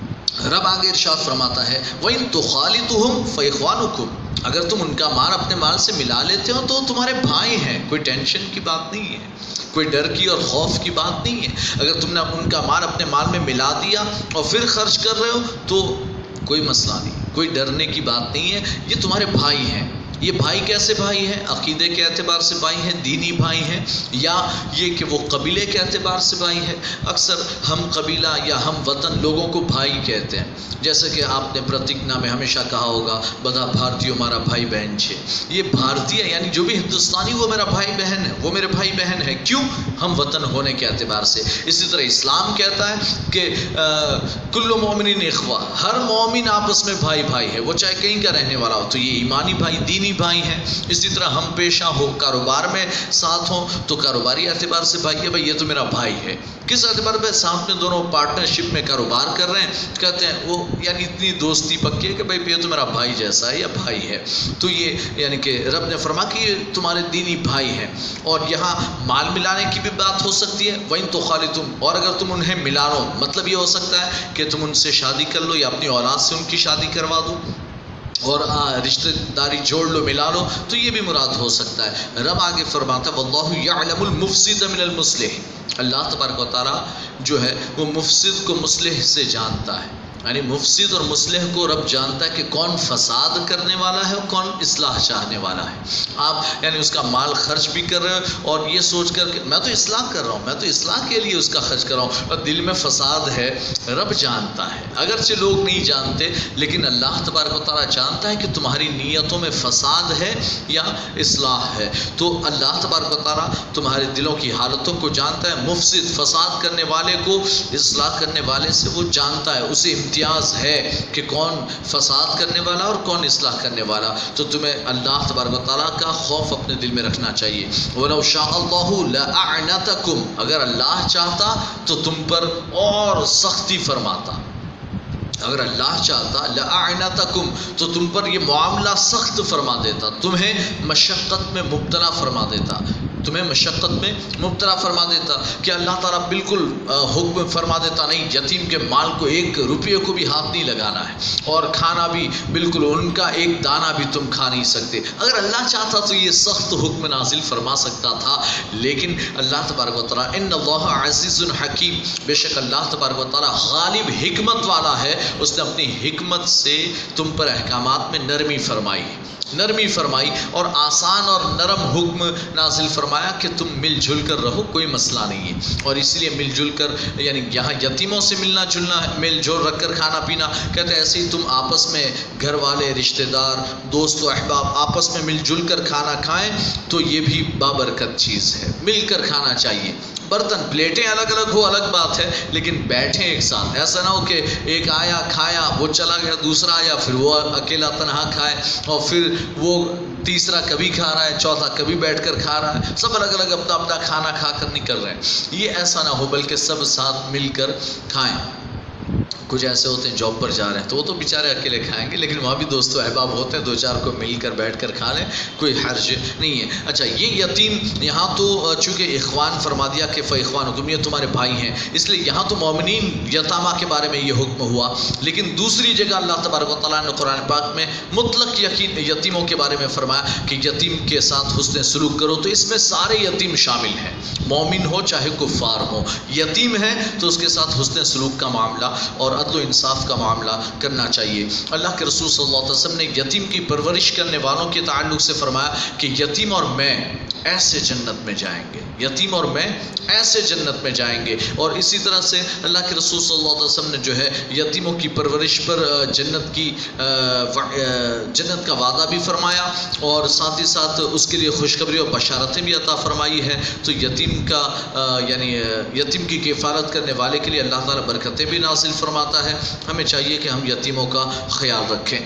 رب آگے ارشاد فرماتا ہے وَإِن تُخَالِطُهُمْ فَإِخْوَانُكُمْ، اگر تم ان کا مال اپنے مال سے ملا لیتے ہو تو تمہارے بھائی ہیں، کوئی ٹینشن کی بات نہیں ہے، کوئی ڈر کی اور خوف کی بات نہیں ہے۔ اگر تم نے ان کا مال اپنے مال میں ملا دیا اور پھر خرچ کر رہے ہو تو کوئی مسئلہ نہیں، کوئی ڈرنے کی بات نہیں ہے، یہ تمہارے بھائی ہیں۔ یہ بھائی کیسے بھائی ہیں؟ عقیدے کے اعتبار سے بھائی ہیں، دینی بھائی ہیں، یا یہ کہ وہ قبیلے کے اعتبار سے بھائی ہیں؟ اکثر ہم قبیلہ یا ہم وطن لوگوں کو بھائی کہتے ہیں، جیسے کہ آپ نے پرتیجنا میں ہمیشہ کہا ہوگا بدا بھارتیو ہمارا بھائی بہن چھے، یہ بھارتیہ یعنی جو بھی ہندوستانی وہ میرا بھائی بہن ہے، وہ میرے بھائی بہن ہے، کیوں؟ ہم وطن ہونے کے اعتبار سے۔ اسی طرح اسلام کہتا ہے کہ کل مومنین اخوہ، ہر مومن آپس میں بھائی بھائی ہے، وہ چاہے کہیں کا رہنے والا ہو، تو یہ ایمانی بھائی، دینی بھائی ہیں۔ اسی طرح ہم پیشہ ہو، کاروبار میں ساتھ ہوں تو کاروباری اعتبار سے بھائی ہے، بھائی یہ تو میرا بھائی ہے۔ کس اعتبار پہ؟ ساتھ میں دونوں پارٹنرشپ میں کاروبار کر رہے ہیں، کہتے ہیں وہ یعنی اتنی دوستی پکی ہے کہ بھائی یہ تو میرا بھائی جیسا ہے یا بھائی ہے۔ تو یہ یعنی کہ رب نے فرمایا کہ یہ تمہارے دینی بھائی ہیں۔ اور یہاں مال ملانے کی بھی بات ہو سکتی ہے، وَإِن تُخَالِطُهُمْ، اور اگر تم انہیں ملا لو، مطلب یہ ہو سکتا ہے کہ تم ان سے شادی کر لو یا اپنی اولاد سے ان کی شادی کروا دو اور رشتہ داری جوڑ لو، ملا لو، تو یہ بھی مراد ہو سکتا ہے۔ رب آگے فرماتا ہے وَاللَّهُ يَعْلَمُ الْمُفْسِدَ مِنَ الْمُصْلِحِ، اللہ تبارک و تعالیٰ جو ہے وہ مفسد کو مصلح سے جانتا ہے۔ یعنی مفسد اور مصلح کو رب جانتا ہے کہ کون فساد کرنے والا ہے اور کون اصلاح چاہنے والا ہے. آپ یعنی اس کا مال خرچ بھی کر رہے ہو اور یہ سوچ کر کہ میں تو اصلاح کر رہا ہوں، میں تو اصلاح کے لیے اس کا خرچ کر رہا ہوں، اور دل میں فساد ہے. رب جانتا ہے، اگرچہ لوگ نہیں جانتے لیکن اللہ تبارک و تعالیٰ جانتا ہے کہ تمہاری نیتوں میں فساد ہے یا اصلاح ہے. تو اللہ تبارک و تعالیٰ تمہارے دلوں کی حالتوں کو جانتا ہے. مفسد فساد کرنے والے کو اصلاح کرنے والے سے وہ جانتا ہے، اسے امتیاز ہے کہ کون فساد کرنے والا اور کون اصلاح کرنے والا. تو تمہیں اللہ تبارک و تعالیٰ کا خوف اپنے دل میں رکھنا چاہیے. وَلَوْ شَاءَ اللَّهُ لَأَعْنَتَكُمْ، اگر اللہ چاہتا تو تم پر اور سختی فرماتا. اگر اللہ چاہتا لَأَعْنَتَكُمْ تو تم پر یہ معاملہ سخت فرما دیتا، تمہیں مشقت میں مبتلا فرما دیتا، تمہیں مشقت میں مبتلا فرما دیتا. کہ اللہ تعالیٰ بالکل حکم فرما دیتا نہیں یتیم کے مال کو ایک روپیے کو بھی ہاتھ نہیں لگانا ہے، اور کھانا بھی بالکل ان کا ایک دانہ بھی تم کھا نہیں سکتے. اگر اللہ چاہتا تو یہ سخت حکم نازل فرما سکتا تھا، لیکن اللہ تبارک و تعالیٰ ان اللہ عزیز حکیم، بے شک اللہ تبارک و تعالیٰ غالب حکمت والا ہے. اس نے اپنی حکمت سے تم پر احکامات میں نرمی فرمائی نرمی فرمائی اور آسان اور نرم حکم نازل فرمایا کہ تم مل جل کر رہو، کوئی مسئلہ نہیں ہے. اور اس لیے مل جل کر یعنی یہاں یتیموں سے ملنا جلنا ہے، مل جل رکھ کر کھانا پینا. کہتے ہیں ایسے ہی تم آپس میں گھر والے رشتہ دار دوست و احباب آپس میں مل جل کر کھانا کھائیں تو یہ بھی بابرکت چیز ہے. مل کر کھانا چاہیے. برتن پلیٹیں الگ الگ ہو الگ بات ہے، لیکن بیٹھیں ایک ساتھ. ایسا نہ ہو کہ ایک آیا کھایا وہ چلا گیا، دوسرا آیا پھر وہ اکیلا تنہا کھائے، اور پھر وہ تیسرا کبھی کھا رہا ہے، چوتھا کبھی بیٹھ کر کھا رہا ہے. سب الگ الگ اپنا اپنا کھانا کھا کر نکل رہے ہیں. یہ ایسا نہ ہو بلکہ سب ساتھ مل کر کھائیں. کچھ ایسے ہوتے ہیں جاب پر جا رہے ہیں تو وہ تو بیچارے اکیلے کھائیں گے، لیکن وہاں بھی دوست و احباب ہوتے ہیں، دو چار کو مل کر بیٹھ کر کھا لیں، کوئی حرج نہیں ہے. اچھا یہ یتیم یہاں تو چونکہ اخوان فرما دیا کہ فاخوانکم، یہ تمہارے بھائی ہیں، اس لیے یہاں تو مومنین یتامہ کے بارے میں یہ حکم ہوا. لیکن دوسری جگہ اللہ تبارک و تعالیٰ نے قرآن پاک میں مطلق یقین یتیموں کے بارے میں فرمایا کہ یتیم کے ساتھ حسن سلوک کرو. تو اس میں سارے یتیم شامل ہیں، مومن ہو چاہے کفار ہو. یتیم ہے تو اس کے ساتھ حسن سلوک کا معاملہ اور عدل و انصاف کا معاملہ کرنا چاہیے. اللہ کے رسول صلی اللہ علیہ وسلم نے یتیم کی پرورش کرنے والوں کے تعلق سے فرمایا کہ یتیم اور میں ایسے جنت میں جائیں گے، یتیم اور میں ایسے جنت میں جائیں گے. اور اسی طرح سے اللہ کے رسول صلی اللہ علیہ وسلم نے جو ہے یتیموں کی پرورش پر جنت کی جنت کا وعدہ بھی فرمایا، اور ساتھ ہی ساتھ اس کے لیے خوشخبری اور بشارتیں بھی عطا فرمائی ہے. تو یتیم کا یعنی یتیم کی کفالت کرنے والے کے لیے اللہ تعالیٰ برکتیں بھی نازل فرماتا ہے. ہمیں چاہیے کہ ہم یتیموں کا خیال رکھیں.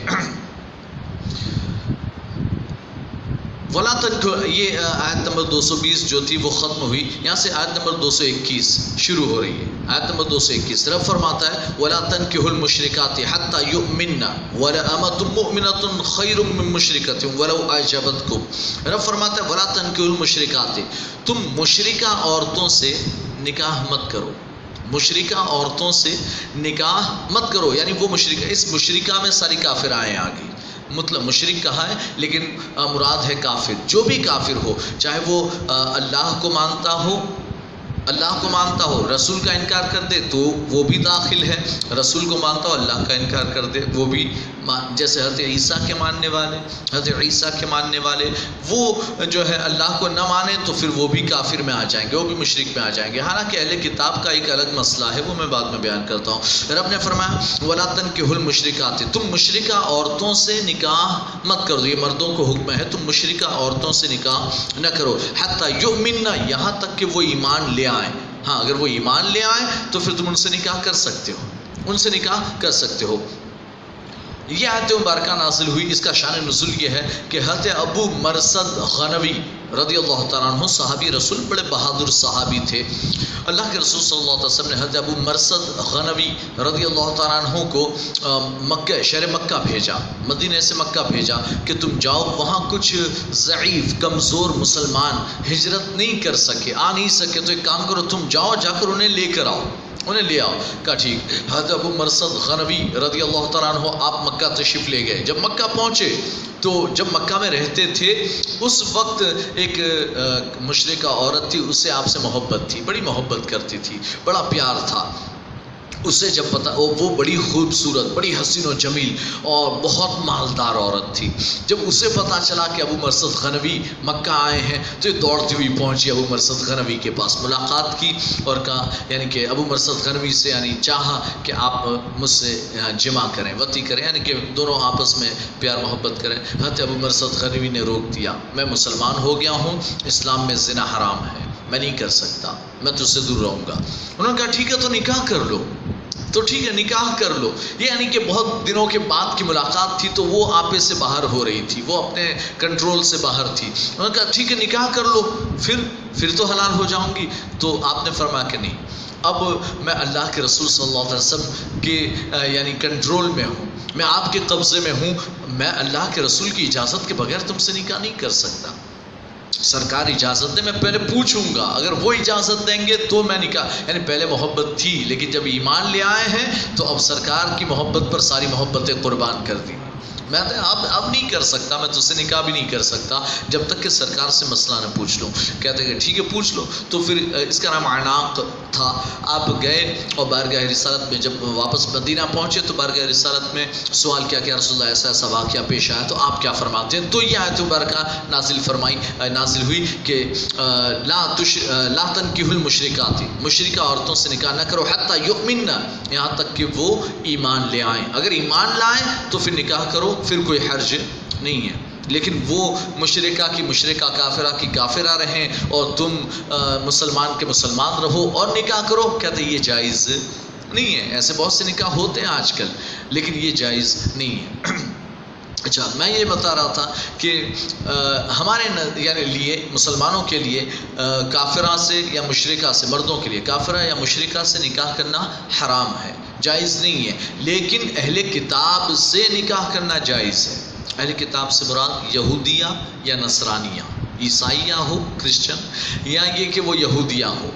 ولا تنکو، یہ آیت نمبر دو سو بیس جو تھی وہ ختم ہوئی. یہاں سے آیت نمبر دو سو اکیس شروع ہو رہی ہے. آیت نمبر دو سو اکیس رب فرماتا ہے ولا تنکحوا المشرکات حتی یؤمنن ولأمۃ مؤمنۃ خیر من مشرکۃ ولو اعجبتکم. رب فرماتا ہے ولا تنکحوا المشرکات، تم مشرکہ عورتوں سے نکاح مت کرو. مشرکہ عورتوں سے نکاح مت کرو، یعنی وہ مشرکہ، اس مشرکہ میں ساری کافر آئیں آگے. مطلب مشرک کہا ہے لیکن مراد ہے کافر. جو بھی کافر ہو، چاہے وہ اللہ کو مانتا ہو اللہ کو مانتا ہو رسول کا انکار کر دے تو وہ بھی داخل ہے، رسول کو مانتا ہو اللہ کا انکار کر دے وہ بھی، جیسے حضرت عیسیٰ کے ماننے والے حضرت عیسیٰ کے ماننے والے وہ جو ہے اللہ کو نہ مانے تو پھر وہ بھی کافر میں آ جائیں گے، وہ بھی مشرک میں آ جائیں گے. حالانکہ اہل کتاب کا ایک الگ مسئلہ ہے، وہ میں بعد میں بیان کرتا ہوں. رب نے فرمایا وَلَا تَنْكِحُوا الْمُشْرِكَاتِ، تم مشرکہ عورتوں سے نکاح مت کرو. یہ مردوں کو حکم ہے، تم مشرکہ عورتوں سے نکاح نہ کرو. حَتَّى يُؤْمِنَّ، یہاں تک کہ وہ ایمان لے آئیں. ہاں اگر وہ ایمان لے آئیں تو پھر تم ان سے نکاح کر سکتے ہو ان سے نکاح کر سکتے ہو. یہ آیت مبارکہ نازل ہوئی، اس کا شان نزول یہ ہے کہ حضرت ابو مرصد غنوی رضی اللہ تعالیٰ عنہ صحابی رسول، بڑے بہادر صحابی تھے. اللہ کے رسول صلی اللہ علیہ وسلم نے حضرت ابو مرصد غنوی رضی اللہ تعالیٰ عنہ کو مکہ شہر مکہ بھیجا، مدینہ سے مکہ بھیجا کہ تم جاؤ. وہاں کچھ ضعیف کمزور مسلمان ہجرت نہیں کر سکے، آ نہیں سکے، تو ایک کام کرو تم جاؤ، جا کر انہیں لے کر آؤ انہیں لے آؤ. کہا ٹھیک. حضرت ابو مرصد غنوی رضی اللہ تعالیٰ عنہ آپ مکہ تشریف لے گئے. جب مکہ پہنچے تو جب مکہ میں رہتے تھے اس وقت ایک مشرکہ عورت تھی، اس سے آپ سے محبت تھی، بڑی محبت کرتی تھی، بڑا پیار تھا. اسے جب پتا وہ بڑی خوبصورت، بڑی حسین و جمیل اور بہت مالدار عورت تھی، جب اسے پتا چلا کہ ابو مرثد غنوی مکہ آئے ہیں تو یہ دوڑتی ہوئی پہنچی ابو مرثد غنوی کے پاس، ملاقات کی اور کہا یعنی کہ ابو مرثد غنوی سے یعنی چاہا کہ آپ مجھ سے جمع کریں، وطی کریں، یعنی کہ دونوں آپس میں پیار محبت کریں۔ حضرت ابو مرثد غنوی نے روک دیا، میں مسلمان ہو گیا ہوں، اسلام میں زنا حرام ہے، میں نہیں کر سکتا، میں تجھ سے دور رہوں گا۔ انہوں نے کہا ٹھیک ہے تو نکاح کر لو، تو ٹھیک ہے نکاح کر لو۔ یہ یعنی کہ بہت دنوں کے بعد کی ملاقات تھی تو وہ آپے سے باہر ہو رہی تھی، وہ اپنے کنٹرول سے باہر تھی۔ انہوں نے کہا ٹھیک ہے نکاح کر لو، پھر پھر تو حلال ہو جاؤں گی۔ تو آپ نے فرمایا کہ نہیں، اب میں اللہ کے رسول صلی اللہ علیہ وسلم کے یعنی کنٹرول میں ہوں، میں آپ کے قبضے میں ہوں، میں اللہ کے رسول کی اجازت کے بغیر تم سے نکاح نہیں کر سکتا۔ سرکار اجازت دے، میں پہلے پوچھوں گا، اگر وہ اجازت دیں گے تو میں نکاح، یعنی پہلے محبت تھی لیکن جب ایمان لے آئے ہیں تو اب سرکار کی محبت پر ساری محبتیں قربان کر دی۔ میں اب اب نہیں کر سکتا، میں تجھ سے نکاح بھی نہیں کر سکتا جب تک کہ سرکار سے مسئلہ نہ پوچھ لوں۔ کہتے ہیں کہ ٹھیک ہے پوچھ لو۔ تو پھر اس کا نام عناق تھا۔ آپ گئے اور بارگاہ رسالت میں جب واپس مدینہ پہنچے تو بارگاہ رسالت میں سوال کیا کہ رسول اللہ ایسا ایسا واقعہ پیش آیا تو آپ کیا فرماتے ہیں؟ تو یہ آیت مبارکہ نازل فرمائی نازل ہوئی کہ لا تش لا تنکحوا المشرکات، مشرکہ عورتوں سے نکاح نہ کرو حتی یؤمنن، یہاں تک کہ وہ ایمان لے آئیں۔ اگر ایمان لائیں تو پھر نکاح کرو، پھر کوئی حرج نہیں ہے۔ لیکن وہ مشرکہ کی مشرکہ، کافرہ کی کافرہ رہیں اور تم مسلمان کے مسلمان رہو اور نکاح کرو، کہتے یہ جائز نہیں ہے۔ ایسے بہت سے نکاح ہوتے ہیں آج کل لیکن یہ جائز نہیں ہے۔ اچھا، میں یہ بتا رہا تھا کہ ہمارے یعنی لیے مسلمانوں کے لیے کافرہ سے یا مشرکہ سے، مردوں کے لیے کافرہ یا مشرکہ سے نکاح کرنا حرام ہے، جائز نہیں ہے۔ لیکن اہل کتاب سے نکاح کرنا جائز ہے۔ اہل کتاب سے مراد یہودیہ یا نصرانیہ، عیسائیہ ہو، کرسچن، یا یہ کہ وہ یہودیہ ہو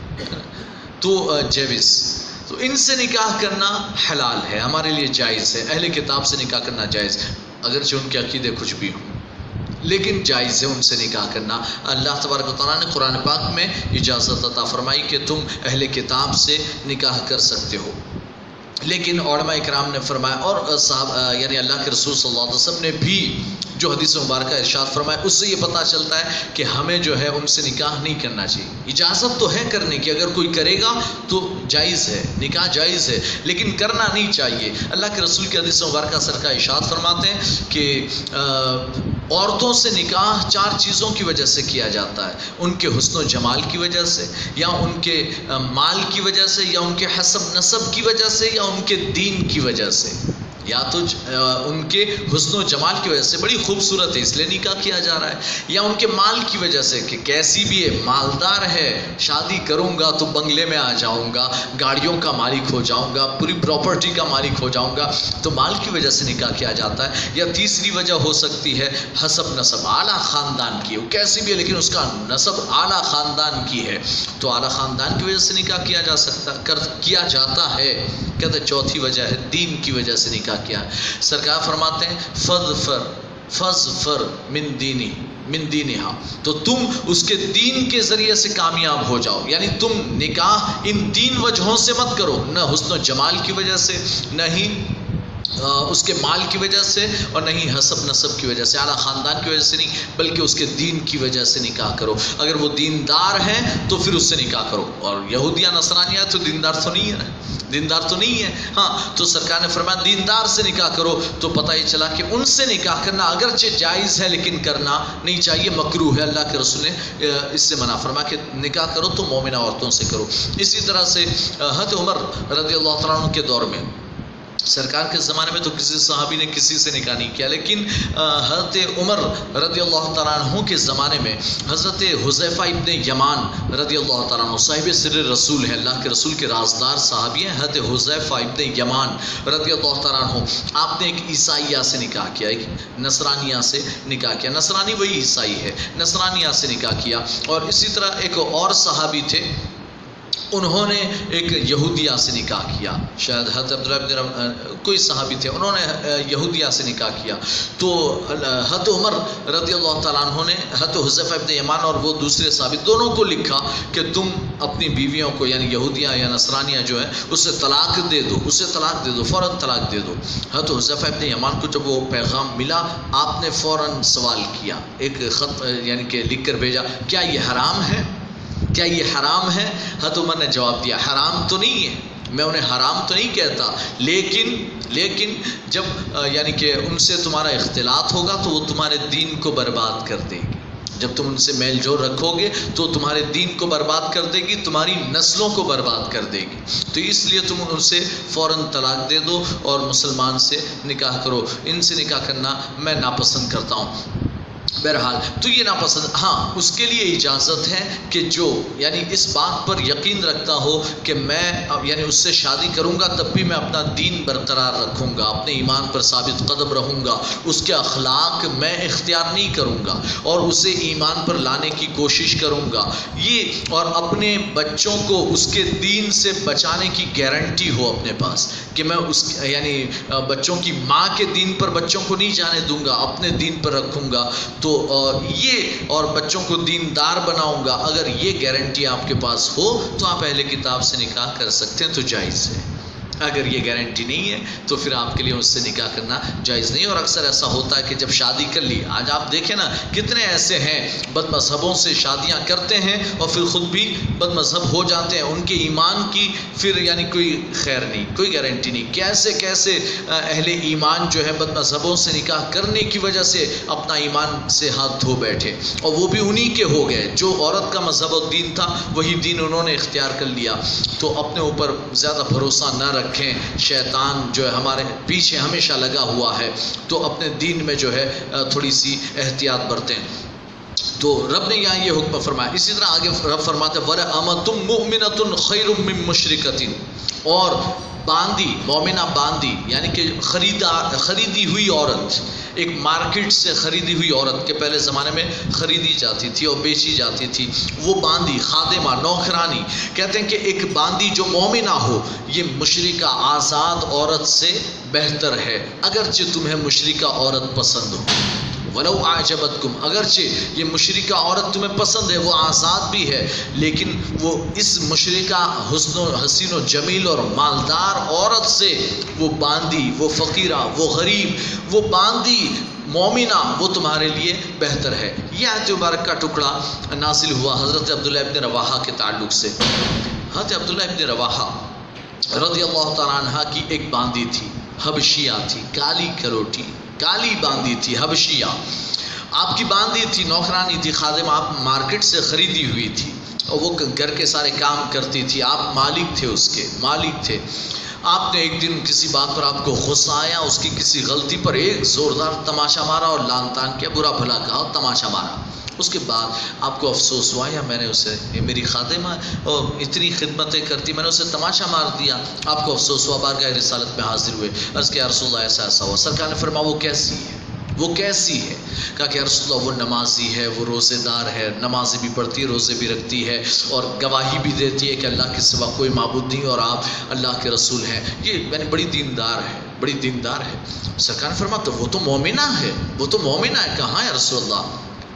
تو جیوس، تو ان سے نکاح کرنا حلال ہے، ہمارے لیے جائز ہے۔ اہل کتاب سے نکاح کرنا جائز، اگرچہ ان کے عقیدے کچھ بھی ہوں لیکن جائز ہے ان سے نکاح کرنا۔ اللہ تبارک و تعالیٰ نے قرآن پاک میں اجازت عطا فرمائی کہ تم اہل کتاب سے نکاح کر سکتے ہو۔ لیکن علماء اکرام نے فرمایا اور صاحب یعنی اللہ کے رسول صلی اللہ علیہ وسلم نے بھی جو حدیث مبارکہ ارشاد فرمایا، اس سے یہ پتہ چلتا ہے کہ ہمیں جو ہے ان سے نکاح نہیں کرنا چاہیے۔ اجازت تو ہے کرنے کی، اگر کوئی کرے گا تو جائز ہے، نکاح جائز ہے، لیکن کرنا نہیں چاہیے۔ اللہ کے رسول کی حدیث مبارکہ سرکار ارشاد فرماتے ہیں کہ عورتوں سے نکاح چار چیزوں کی وجہ سے کیا جاتا ہے، ان کے حسن و جمال کی وجہ سے، یا ان کے مال کی وجہ سے، یا ان کے حسب نسب کی وجہ سے، یا ان کے دین کی وجہ سے۔ یا تو ان کے حسن و جمال کی وجہ سے بڑی خوبصورت ہے اس لیے نکاح کیا جا رہا ہے، یا ان کے مال کی وجہ سے کہ کیسی بھی ہے، مالدار ہے، شادی کروں گا تو بنگلے میں آ جاؤں گا، گاڑیوں کا مالک ہو جاؤں گا، پوری پراپرٹی کا مالک ہو جاؤں گا، تو مال کی وجہ سے نکاح کیا جاتا ہے۔ یا تیسری وجہ ہو سکتی ہے حسب نسب، اعلیٰ خاندان کی، وہ کیسی بھی ہے لیکن اس کا نسب اعلیٰ خاندان کی ہے، تو اعلیٰ خاندان کی وجہ سے نکاح کیا جا سکتا کر کیا جاتا ہے۔ کہتے چوتھی وجہ ہے دین کی وجہ سے نکاح کیا ہے۔ سرکار فرماتے ہیں فظفر فظفر من دینی من دینہا، تو تم اس کے دین کے ذریعے سے کامیاب ہو جاؤ، یعنی تم نکاح ان تین وجہوں سے مت کرو، نہ حسن و جمال کی وجہ سے، نہ ہی اس کے مال کی وجہ سے، اور نہیں حسب نسب کی وجہ سے، اعلیٰ خاندان کی وجہ سے نہیں، بلکہ اس کے دین کی وجہ سے نکاح کرو۔ اگر وہ دیندار ہیں تو پھر اس سے نکاح کرو، اور یہودیہ نصرانیہ تو دیندار تو نہیں ہے، دیندار تو نہیں ہے۔ ہاں تو سرکار نے فرمایا دیندار سے نکاح کرو، تو پتہ یہ چلا کہ ان سے نکاح کرنا اگرچہ جائز ہے لیکن کرنا نہیں چاہیے، مکروہ ہے۔ اللہ کے رسول نے اس سے منع فرمایا کہ نکاح کرو تو مومنہ عورتوں سے کرو۔ اسی طرح سے حضرت عمر رضی اللہ تعالیٰ عنہ کے دور میں، سرکار کے زمانے میں تو کسی صحابی نے کسی سے نکاح نہیں کیا، لیکن حضرت عمر رضی اللہ تعالیٰ عنہ کے زمانے میں حضرت حذیفہ ابن یمان رضی اللہ تعالیٰ عنہ صاحب سر رسول ہے، اللہ کے رسول کے رازدار صحابی ہیں، حضرت حذیفہ ابن یمان رضی اللہ تعالیٰ عنہ، آپ نے ایک عیسائیہ سے نکاح کیا، ایک نصرانیہ سے نکاح کیا، نصرانی وہی عیسائی ہے، نصرانیہ سے نکاح کیا۔ اور اسی طرح ایک اور صحابی تھے انہوں نے ایک یہودیہ سے نکاح کیا، شاید حضرت عبداللہ بن کوئی صحابی تھے، انہوں نے یہودیہ سے نکاح کیا، تو حضرت عمر رضی اللہ تعالیٰ عنہ نے حضرت حذیفہ بن یمان اور وہ دوسرے صحابی دونوں کو لکھا کہ تم اپنی بیویوں کو یعنی یہودیہ یا نصرانیہ جو ہے اسے طلاق دے دو، اسے طلاق دے دو، فوراً طلاق دے دو۔ حضرت حذیفہ بن یمان کو جب وہ پیغام ملا آپ نے فوراً سوال کیا، ایک خط یعنی کہ لکھ کر بھیجا، کیا یہ حرام ہے؟ کیا یہ حرام ہے؟ حضرت عمر نے جواب دیا حرام تو نہیں ہے، میں انہیں حرام تو نہیں کہتا، لیکن لیکن جب یعنی کہ ان سے تمہارا اختلاط ہوگا تو وہ تمہارے دین کو برباد کر دے گی، جب تم ان سے میل جول رکھو گے تو تمہارے دین کو برباد کر دے گی، تمہاری نسلوں کو برباد کر دے گی، تو اس لیے تم ان سے فوراً طلاق دے دو اور مسلمان سے نکاح کرو، ان سے نکاح کرنا میں ناپسند کرتا ہوں۔ بہرحال تو یہ ناپسند، ہاں اس کے لیے اجازت ہے کہ جو یعنی اس بات پر یقین رکھتا ہو کہ میں یعنی اس سے شادی کروں گا تب بھی میں اپنا دین برقرار رکھوں گا، اپنے ایمان پر ثابت قدم رہوں گا، اس کے اخلاق میں اختیار نہیں کروں گا اور اسے ایمان پر لانے کی کوشش کروں گا، یہ اور اپنے بچوں کو اس کے دین سے بچانے کی گارنٹی ہو اپنے پاس کہ میں اس یعنی بچوں کی ماں کے دین پر بچوں کو نہیں جانے دوں گا، اپنے دین پر رکھوں گا، تو یہ اور بچوں کو دیندار بناؤں گا، اگر یہ گارنٹی آپ کے پاس ہو تو آپ اہل کتاب سے نکاح کر سکتے ہیں، تو جائز ہے۔ اگر یہ گارنٹی نہیں ہے تو پھر آپ کے لیے اس سے نکاح کرنا جائز نہیں، اور اکثر ایسا ہوتا ہے کہ جب شادی کر لی، آج آپ دیکھیں نا کتنے ایسے ہیں بد مذہبوں سے شادیاں کرتے ہیں اور پھر خود بھی بد مذہب ہو جاتے ہیں، ان کے ایمان کی پھر یعنی کوئی خیر نہیں، کوئی گارنٹی نہیں، کیسے کیسے اہل ایمان جو ہے بد مذہبوں سے نکاح کرنے کی وجہ سے اپنا ایمان سے ہاتھ دھو بیٹھے، اور وہ بھی انہی کے ہو گئے جو عورت کا مذہب و دین تھا وہی دین انہوں نے اختیار کر لیا۔ تو اپنے اوپر زیادہ بھروسہ نہ رکھ شیطان جو ہے ہمارے پیچھے ہمیشہ لگا ہوا ہے، تو اپنے دین میں جو ہے تھوڑی سی احتیاط برتیں۔ تو رب نے یہاں یہ حکم فرمایا، اسی طرح آگے رب فرماتے ہیں وَلَأَمَةٌ مُؤْمِنَةٌ خَيْرٌ مِّن مُشْرِكَةٍ، اور باندی مومنہ باندی یعنی کہ خریدا خریدی ہوئی عورت، ایک مارکیٹ سے خریدی ہوئی عورت کے پہلے زمانے میں خریدی جاتی تھی اور بیچی جاتی تھی، وہ باندی خادمہ نوکرانی، کہتے ہیں کہ ایک باندی جو مومنہ ہو یہ مشرکہ آزاد عورت سے بہتر ہے، اگرچہ تمہیں مشرکہ عورت پسند ہو، وَلَوْ أَعْجَبَتْكُمْ، اگرچہ یہ مشرکہ عورت تمہیں پسند ہے، وہ آزاد بھی ہے، لیکن وہ اس مشرکہ حسن و حسین و جمیل اور مالدار عورت سے وہ باندی، وہ فقیرہ، وہ غریب، وہ باندی مومنہ وہ تمہارے لیے بہتر ہے۔ یہ آیت مبارک کا ٹکڑا نازل ہوا حضرت عبداللہ ابن رواحہ کے تعلق سے۔ حضرت عبداللہ ابن رواحہ رضی اللہ تعالیٰ عنہ کی ایک باندی تھی، حبشیہ تھی، کالی کروٹی کالی باندی تھی، حبشیہ، آپ کی باندی تھی، نوکرانی تھی، خادم، آپ مارکیٹ سے خریدی ہوئی تھی، اور وہ گھر کے سارے کام کرتی تھی، آپ مالک تھے، اس کے مالک تھے۔ آپ نے ایک دن کسی بات پر آپ کو غصہ آیا، اس کی کسی غلطی پر ایک زوردار تماشا مارا اور لان تان کیا، برا بھلا کہا اور تماشا مارا، اس کے بعد آپ کو افسوس ہوا یا میں نے اسے، یہ میری خادمہ اور اتنی خدمتیں کرتی، میں نے اسے تماشا مار دیا، آپ کو افسوس ہوا، بارگاہ رسالت میں حاضر ہوئے، عرض کیا رسول اللہ ایسا ایسا ہوا، سرکار نے فرمایا وہ کیسی ہے، وہ کیسی ہے؟ کہا کہ رسول اللہ وہ نمازی ہے، وہ روزے دار ہے، نمازیں بھی پڑھتی ہے، روزے بھی رکھتی ہے، اور گواہی بھی دیتی ہے کہ اللہ کے سوا کوئی معبود نہیں اور آپ اللہ کے رسول ہیں، یہ یعنی بڑی دیندار ہے، بڑی دیندار ہے۔ سرکار نے فرمایا تو وہ تو مومنہ ہے، وہ تو مومنہ ہے، کہاں ہے رسول اللہ؟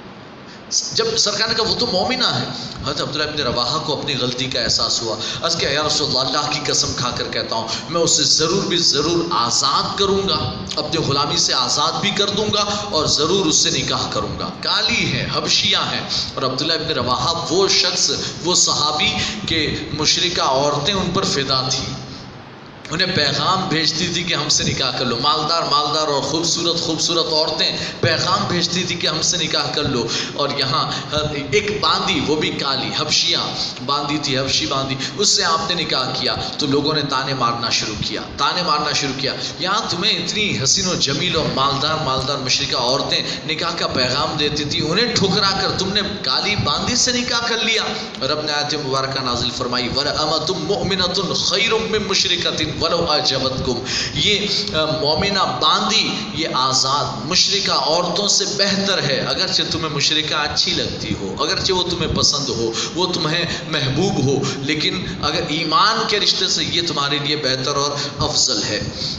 جب سرکار نے کہا وہ تو مومنہ ہے، حضرت عبداللہ ابن رواحہ کو اپنی غلطی کا احساس ہوا، عرض کیا یا رسول اللہ، اللہ کی قسم کھا کر کہتا ہوں میں اسے ضرور بھی ضرور آزاد کروں گا، اپنے غلامی سے آزاد بھی کر دوں گا اور ضرور اس سے نکاح کروں گا، کالی ہے، حبشیہ ہیں۔ اور عبداللہ ابن رواحہ وہ شخص، وہ صحابی کہ مشرکہ عورتیں ان پر فدا تھی، انہیں پیغام بھیجتی تھی کہ ہم سے نکاح کر لو، مالدار مالدار اور خوبصورت خوبصورت عورتیں پیغام بھیجتی تھی کہ ہم سے نکاح کر لو، اور یہاں ایک باندی، وہ بھی کالی حبشیہ باندی تھی، حبشی باندی، اس سے آپ نے نکاح کیا تو لوگوں نے تانے مارنا شروع کیا، تانے مارنا شروع کیا، یہاں تمہیں اتنی حسین و جمیل اور مالدار مالدار مشرکہ عورتیں نکاح کا پیغام دیتی تھی، انہیں ٹھکرا کر تم نے کالی باندی سے نکاح کر لیا۔ رب نے آیت مبارکہ نازل فرمائی وَلَأَمَةٌ مُؤْمِنَةٌ خَيْرٌ مِّن مُشْرِكَةٍ، ولو اعجبتکم، یہ مومنہ باندی یہ آزاد مشرکہ عورتوں سے بہتر ہے، اگرچہ تمہیں مشرکہ اچھی لگتی ہو، اگرچہ وہ تمہیں پسند ہو، وہ تمہیں محبوب ہو، لیکن اگر ایمان کے رشتے سے یہ تمہارے لیے بہتر اور افضل ہے۔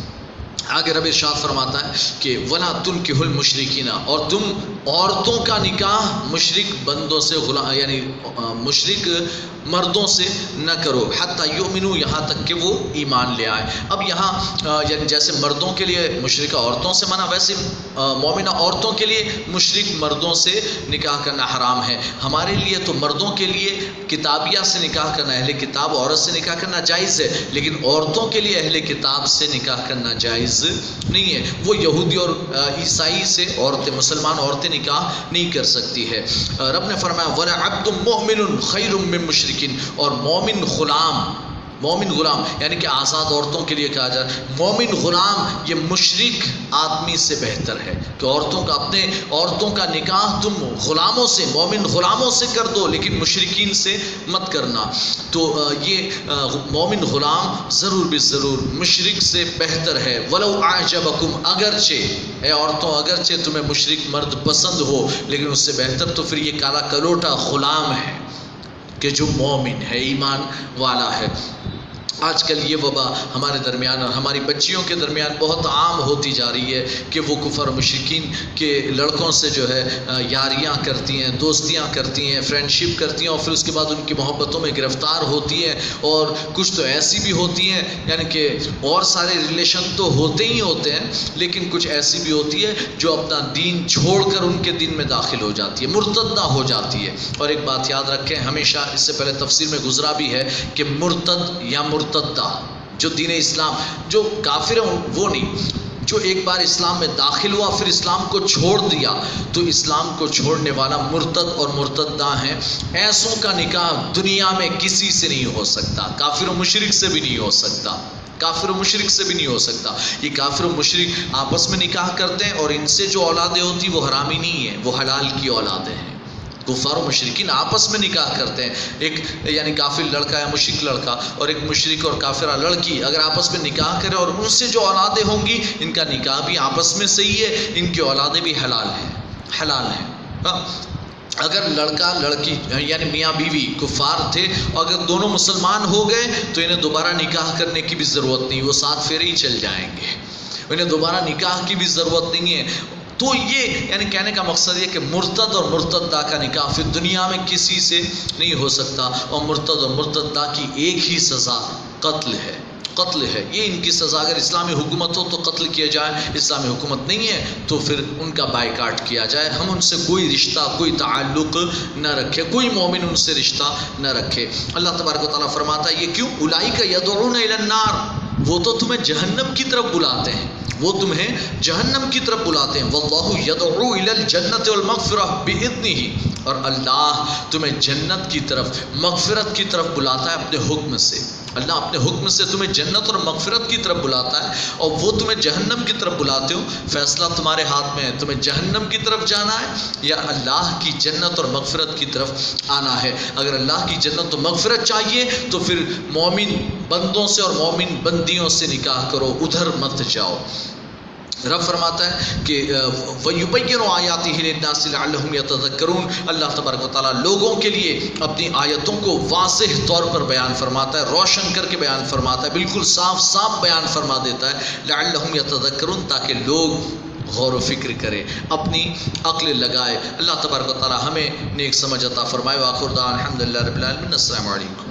آگے رب ارشاد فرماتا ہے کہ وَلَا تُنْكِحُ الْمُشْرِكِينَ، اور تم عورتوں کا نکاح مشرک بندوں سے غلام یعنی مشرک مردوں سے نہ کرو، حتیٰ یؤمنوا، یہاں تک کہ وہ ایمان لے آئے۔ اب یہاں یعنی جیسے مردوں کے لیے مشرکہ عورتوں سے منع، ویسے مومنہ عورتوں کے لیے مشرک مردوں سے نکاح کرنا حرام ہے۔ ہمارے لیے تو مردوں کے لیے کتابیہ سے نکاح کرنا، اہل کتاب عورت سے نکاح کرنا جائز ہے، لیکن عورتوں کے لیے اہل کتاب سے نکاح کرنا جائز نہیں ہے۔ وہ یہودی اور عیسائی سے عورتیں مسلمان عورتیں نکاح نہیں کر سکتی ہے۔ رب نے فرمایا وَلَعَبْدٌ مُؤْمِنٌ خَيْرٌ مِّن مُشْرِكٍ، اور مومن غلام، مومن غلام یعنی کہ آزاد عورتوں کے لیے کہا جائے مومن غلام یہ مشرک آدمی سے بہتر ہے، کہ عورتوں کا اپنے عورتوں کا نکاح تم غلاموں سے، مومن غلاموں سے کر دو، لیکن مشرکین سے مت کرنا۔ تو یہ مومن غلام ضرور بھی ضرور مشرک سے بہتر ہے۔ وَلَوْ أَعْجَبَكُمْ، اگرچہ اے عورتوں اگرچہ تمہیں مشرک مرد پسند ہو، لیکن اس سے بہتر تو پھر یہ کالا کلوٹا غلام ہے کہ جو مومن ہے، ایمان والا ہے۔ آج کل یہ وبا ہمارے درمیان اور ہماری بچیوں کے درمیان بہت عام ہوتی جا رہی ہے کہ وہ کفر و مشرکین کے لڑکوں سے جو ہے یاریاں کرتی ہیں، دوستیاں کرتی ہیں، فرینڈشپ کرتی ہیں، اور پھر اس کے بعد ان کی محبتوں میں گرفتار ہوتی ہیں، اور کچھ تو ایسی بھی ہوتی ہیں یعنی کہ اور سارے ریلیشن تو ہوتے ہی ہوتے ہیں، لیکن کچھ ایسی بھی ہوتی ہے جو اپنا دین چھوڑ کر ان کے دین میں داخل ہو جاتی ہے، مرتدہ ہو جاتی ہے۔ اور ایک بات یاد رکھیں، ہمیشہ اس سے پہلے تفسیر میں گزرا بھی ہے کہ مرتد یا مرتدہ جو دین اسلام جو کافر ہیں وہ نہیں، جو ایک بار اسلام میں داخل ہوا پھر اسلام کو چھوڑ دیا، تو اسلام کو چھوڑنے والا مرتد اور مرتدہ ہیں۔ ایسوں کا نکاح دنیا میں کسی سے نہیں ہو سکتا، کافر و مشرک سے بھی نہیں ہو سکتا، کافر و مشرک سے بھی نہیں ہو سکتا۔ یہ کافر و مشرک آپس میں نکاح کرتے ہیں، اور ان سے جو اولادیں ہوتی وہ حرامی نہیں ہیں، وہ حلال کی اولادیں ہیں۔ کفار و مشرکین آپس میں نکاح کرتے ہیں، ایک یعنی کافر لڑکا یا مشرک لڑکا اور ایک مشرک اور کافرہ لڑکی اگر آپس میں نکاح کرے، اور ان سے جو اولادیں ہوں گی ان کا نکاح بھی آپس میں صحیح ہے، ان کی اولادیں بھی حلال ہیں، حلال ہیں۔ اگر لڑکا لڑکی یعنی میاں بیوی کفار تھے، اور اگر دونوں مسلمان ہو گئے تو انہیں دوبارہ نکاح کرنے کی بھی ضرورت نہیں، وہ ساتھ پھیرے ہی چل جائیں گے، انہیں دوبارہ نکاح کی بھی ضرورت نہیں ہے۔ تو یہ یعنی کہنے کا مقصد یہ کہ مرتد اور مرتدہ کا نکاح پھر دنیا میں کسی سے نہیں ہو سکتا، اور مرتد اور مرتدہ کی ایک ہی سزا قتل ہے، قتل ہے۔ یہ ان کی سزا، اگر اسلامی حکومت ہو تو قتل کیا جائے، اسلامی حکومت نہیں ہے تو پھر ان کا بائیکاٹ کیا جائے، ہم ان سے کوئی رشتہ کوئی تعلق نہ رکھے، کوئی مومن ان سے رشتہ نہ رکھے۔ اللہ تبارک و تعالیٰ فرماتا ہے یہ کیوں؟ اولئک یدعون الی النار، وہ تو تمہیں جہنم کی طرف بلاتے ہیں، وہ تمہیں جہنم کی طرف بلاتے ہیں۔ واللہ یدعو الی الجنۃ والمغفرہ بإذنہ، اور اللہ تمہیں جنت کی طرف مغفرت کی طرف بلاتا ہے اپنے حکم سے۔ اللہ اپنے حکم سے تمہیں جنت اور مغفرت کی طرف بلاتا ہے، اور وہ تمہیں جہنم کی طرف بلاتے ہو، فیصلہ تمہارے ہاتھ میں ہے، تمہیں جہنم کی طرف جانا ہے یا اللہ کی جنت اور مغفرت کی طرف آنا ہے۔ اگر اللہ کی جنت اور مغفرت چاہیے تو پھر مومن بندوں سے اور مومن بندیوں سے نکاح کرو، ادھر مت جاؤ۔ رب فرماتا ہے کہ وَيُبَيِّنُ آیَاتِهِ لِلنَّاسِ لَعَلَّهُمْ يَتَذَكَّرُونَ، اللہ تبارک و تعالیٰ لوگوں کے لیے اپنی آیتوں کو واضح طور پر بیان فرماتا ہے، روشن کر کے بیان فرماتا ہے، بالکل صاف صاف بیان فرما دیتا ہے، لَعَلَّهُمْ يَتَذَكَّرُونَ، تاکہ لوگ غور و فکر کرے، اپنی عقل لگائے۔ اللہ تبارک و تعالیٰ ہمیں نیک سمجھ عطا فرمائے۔ وآخر دعوانا الحمدللہ رب العالمین۔ السلام علیکم۔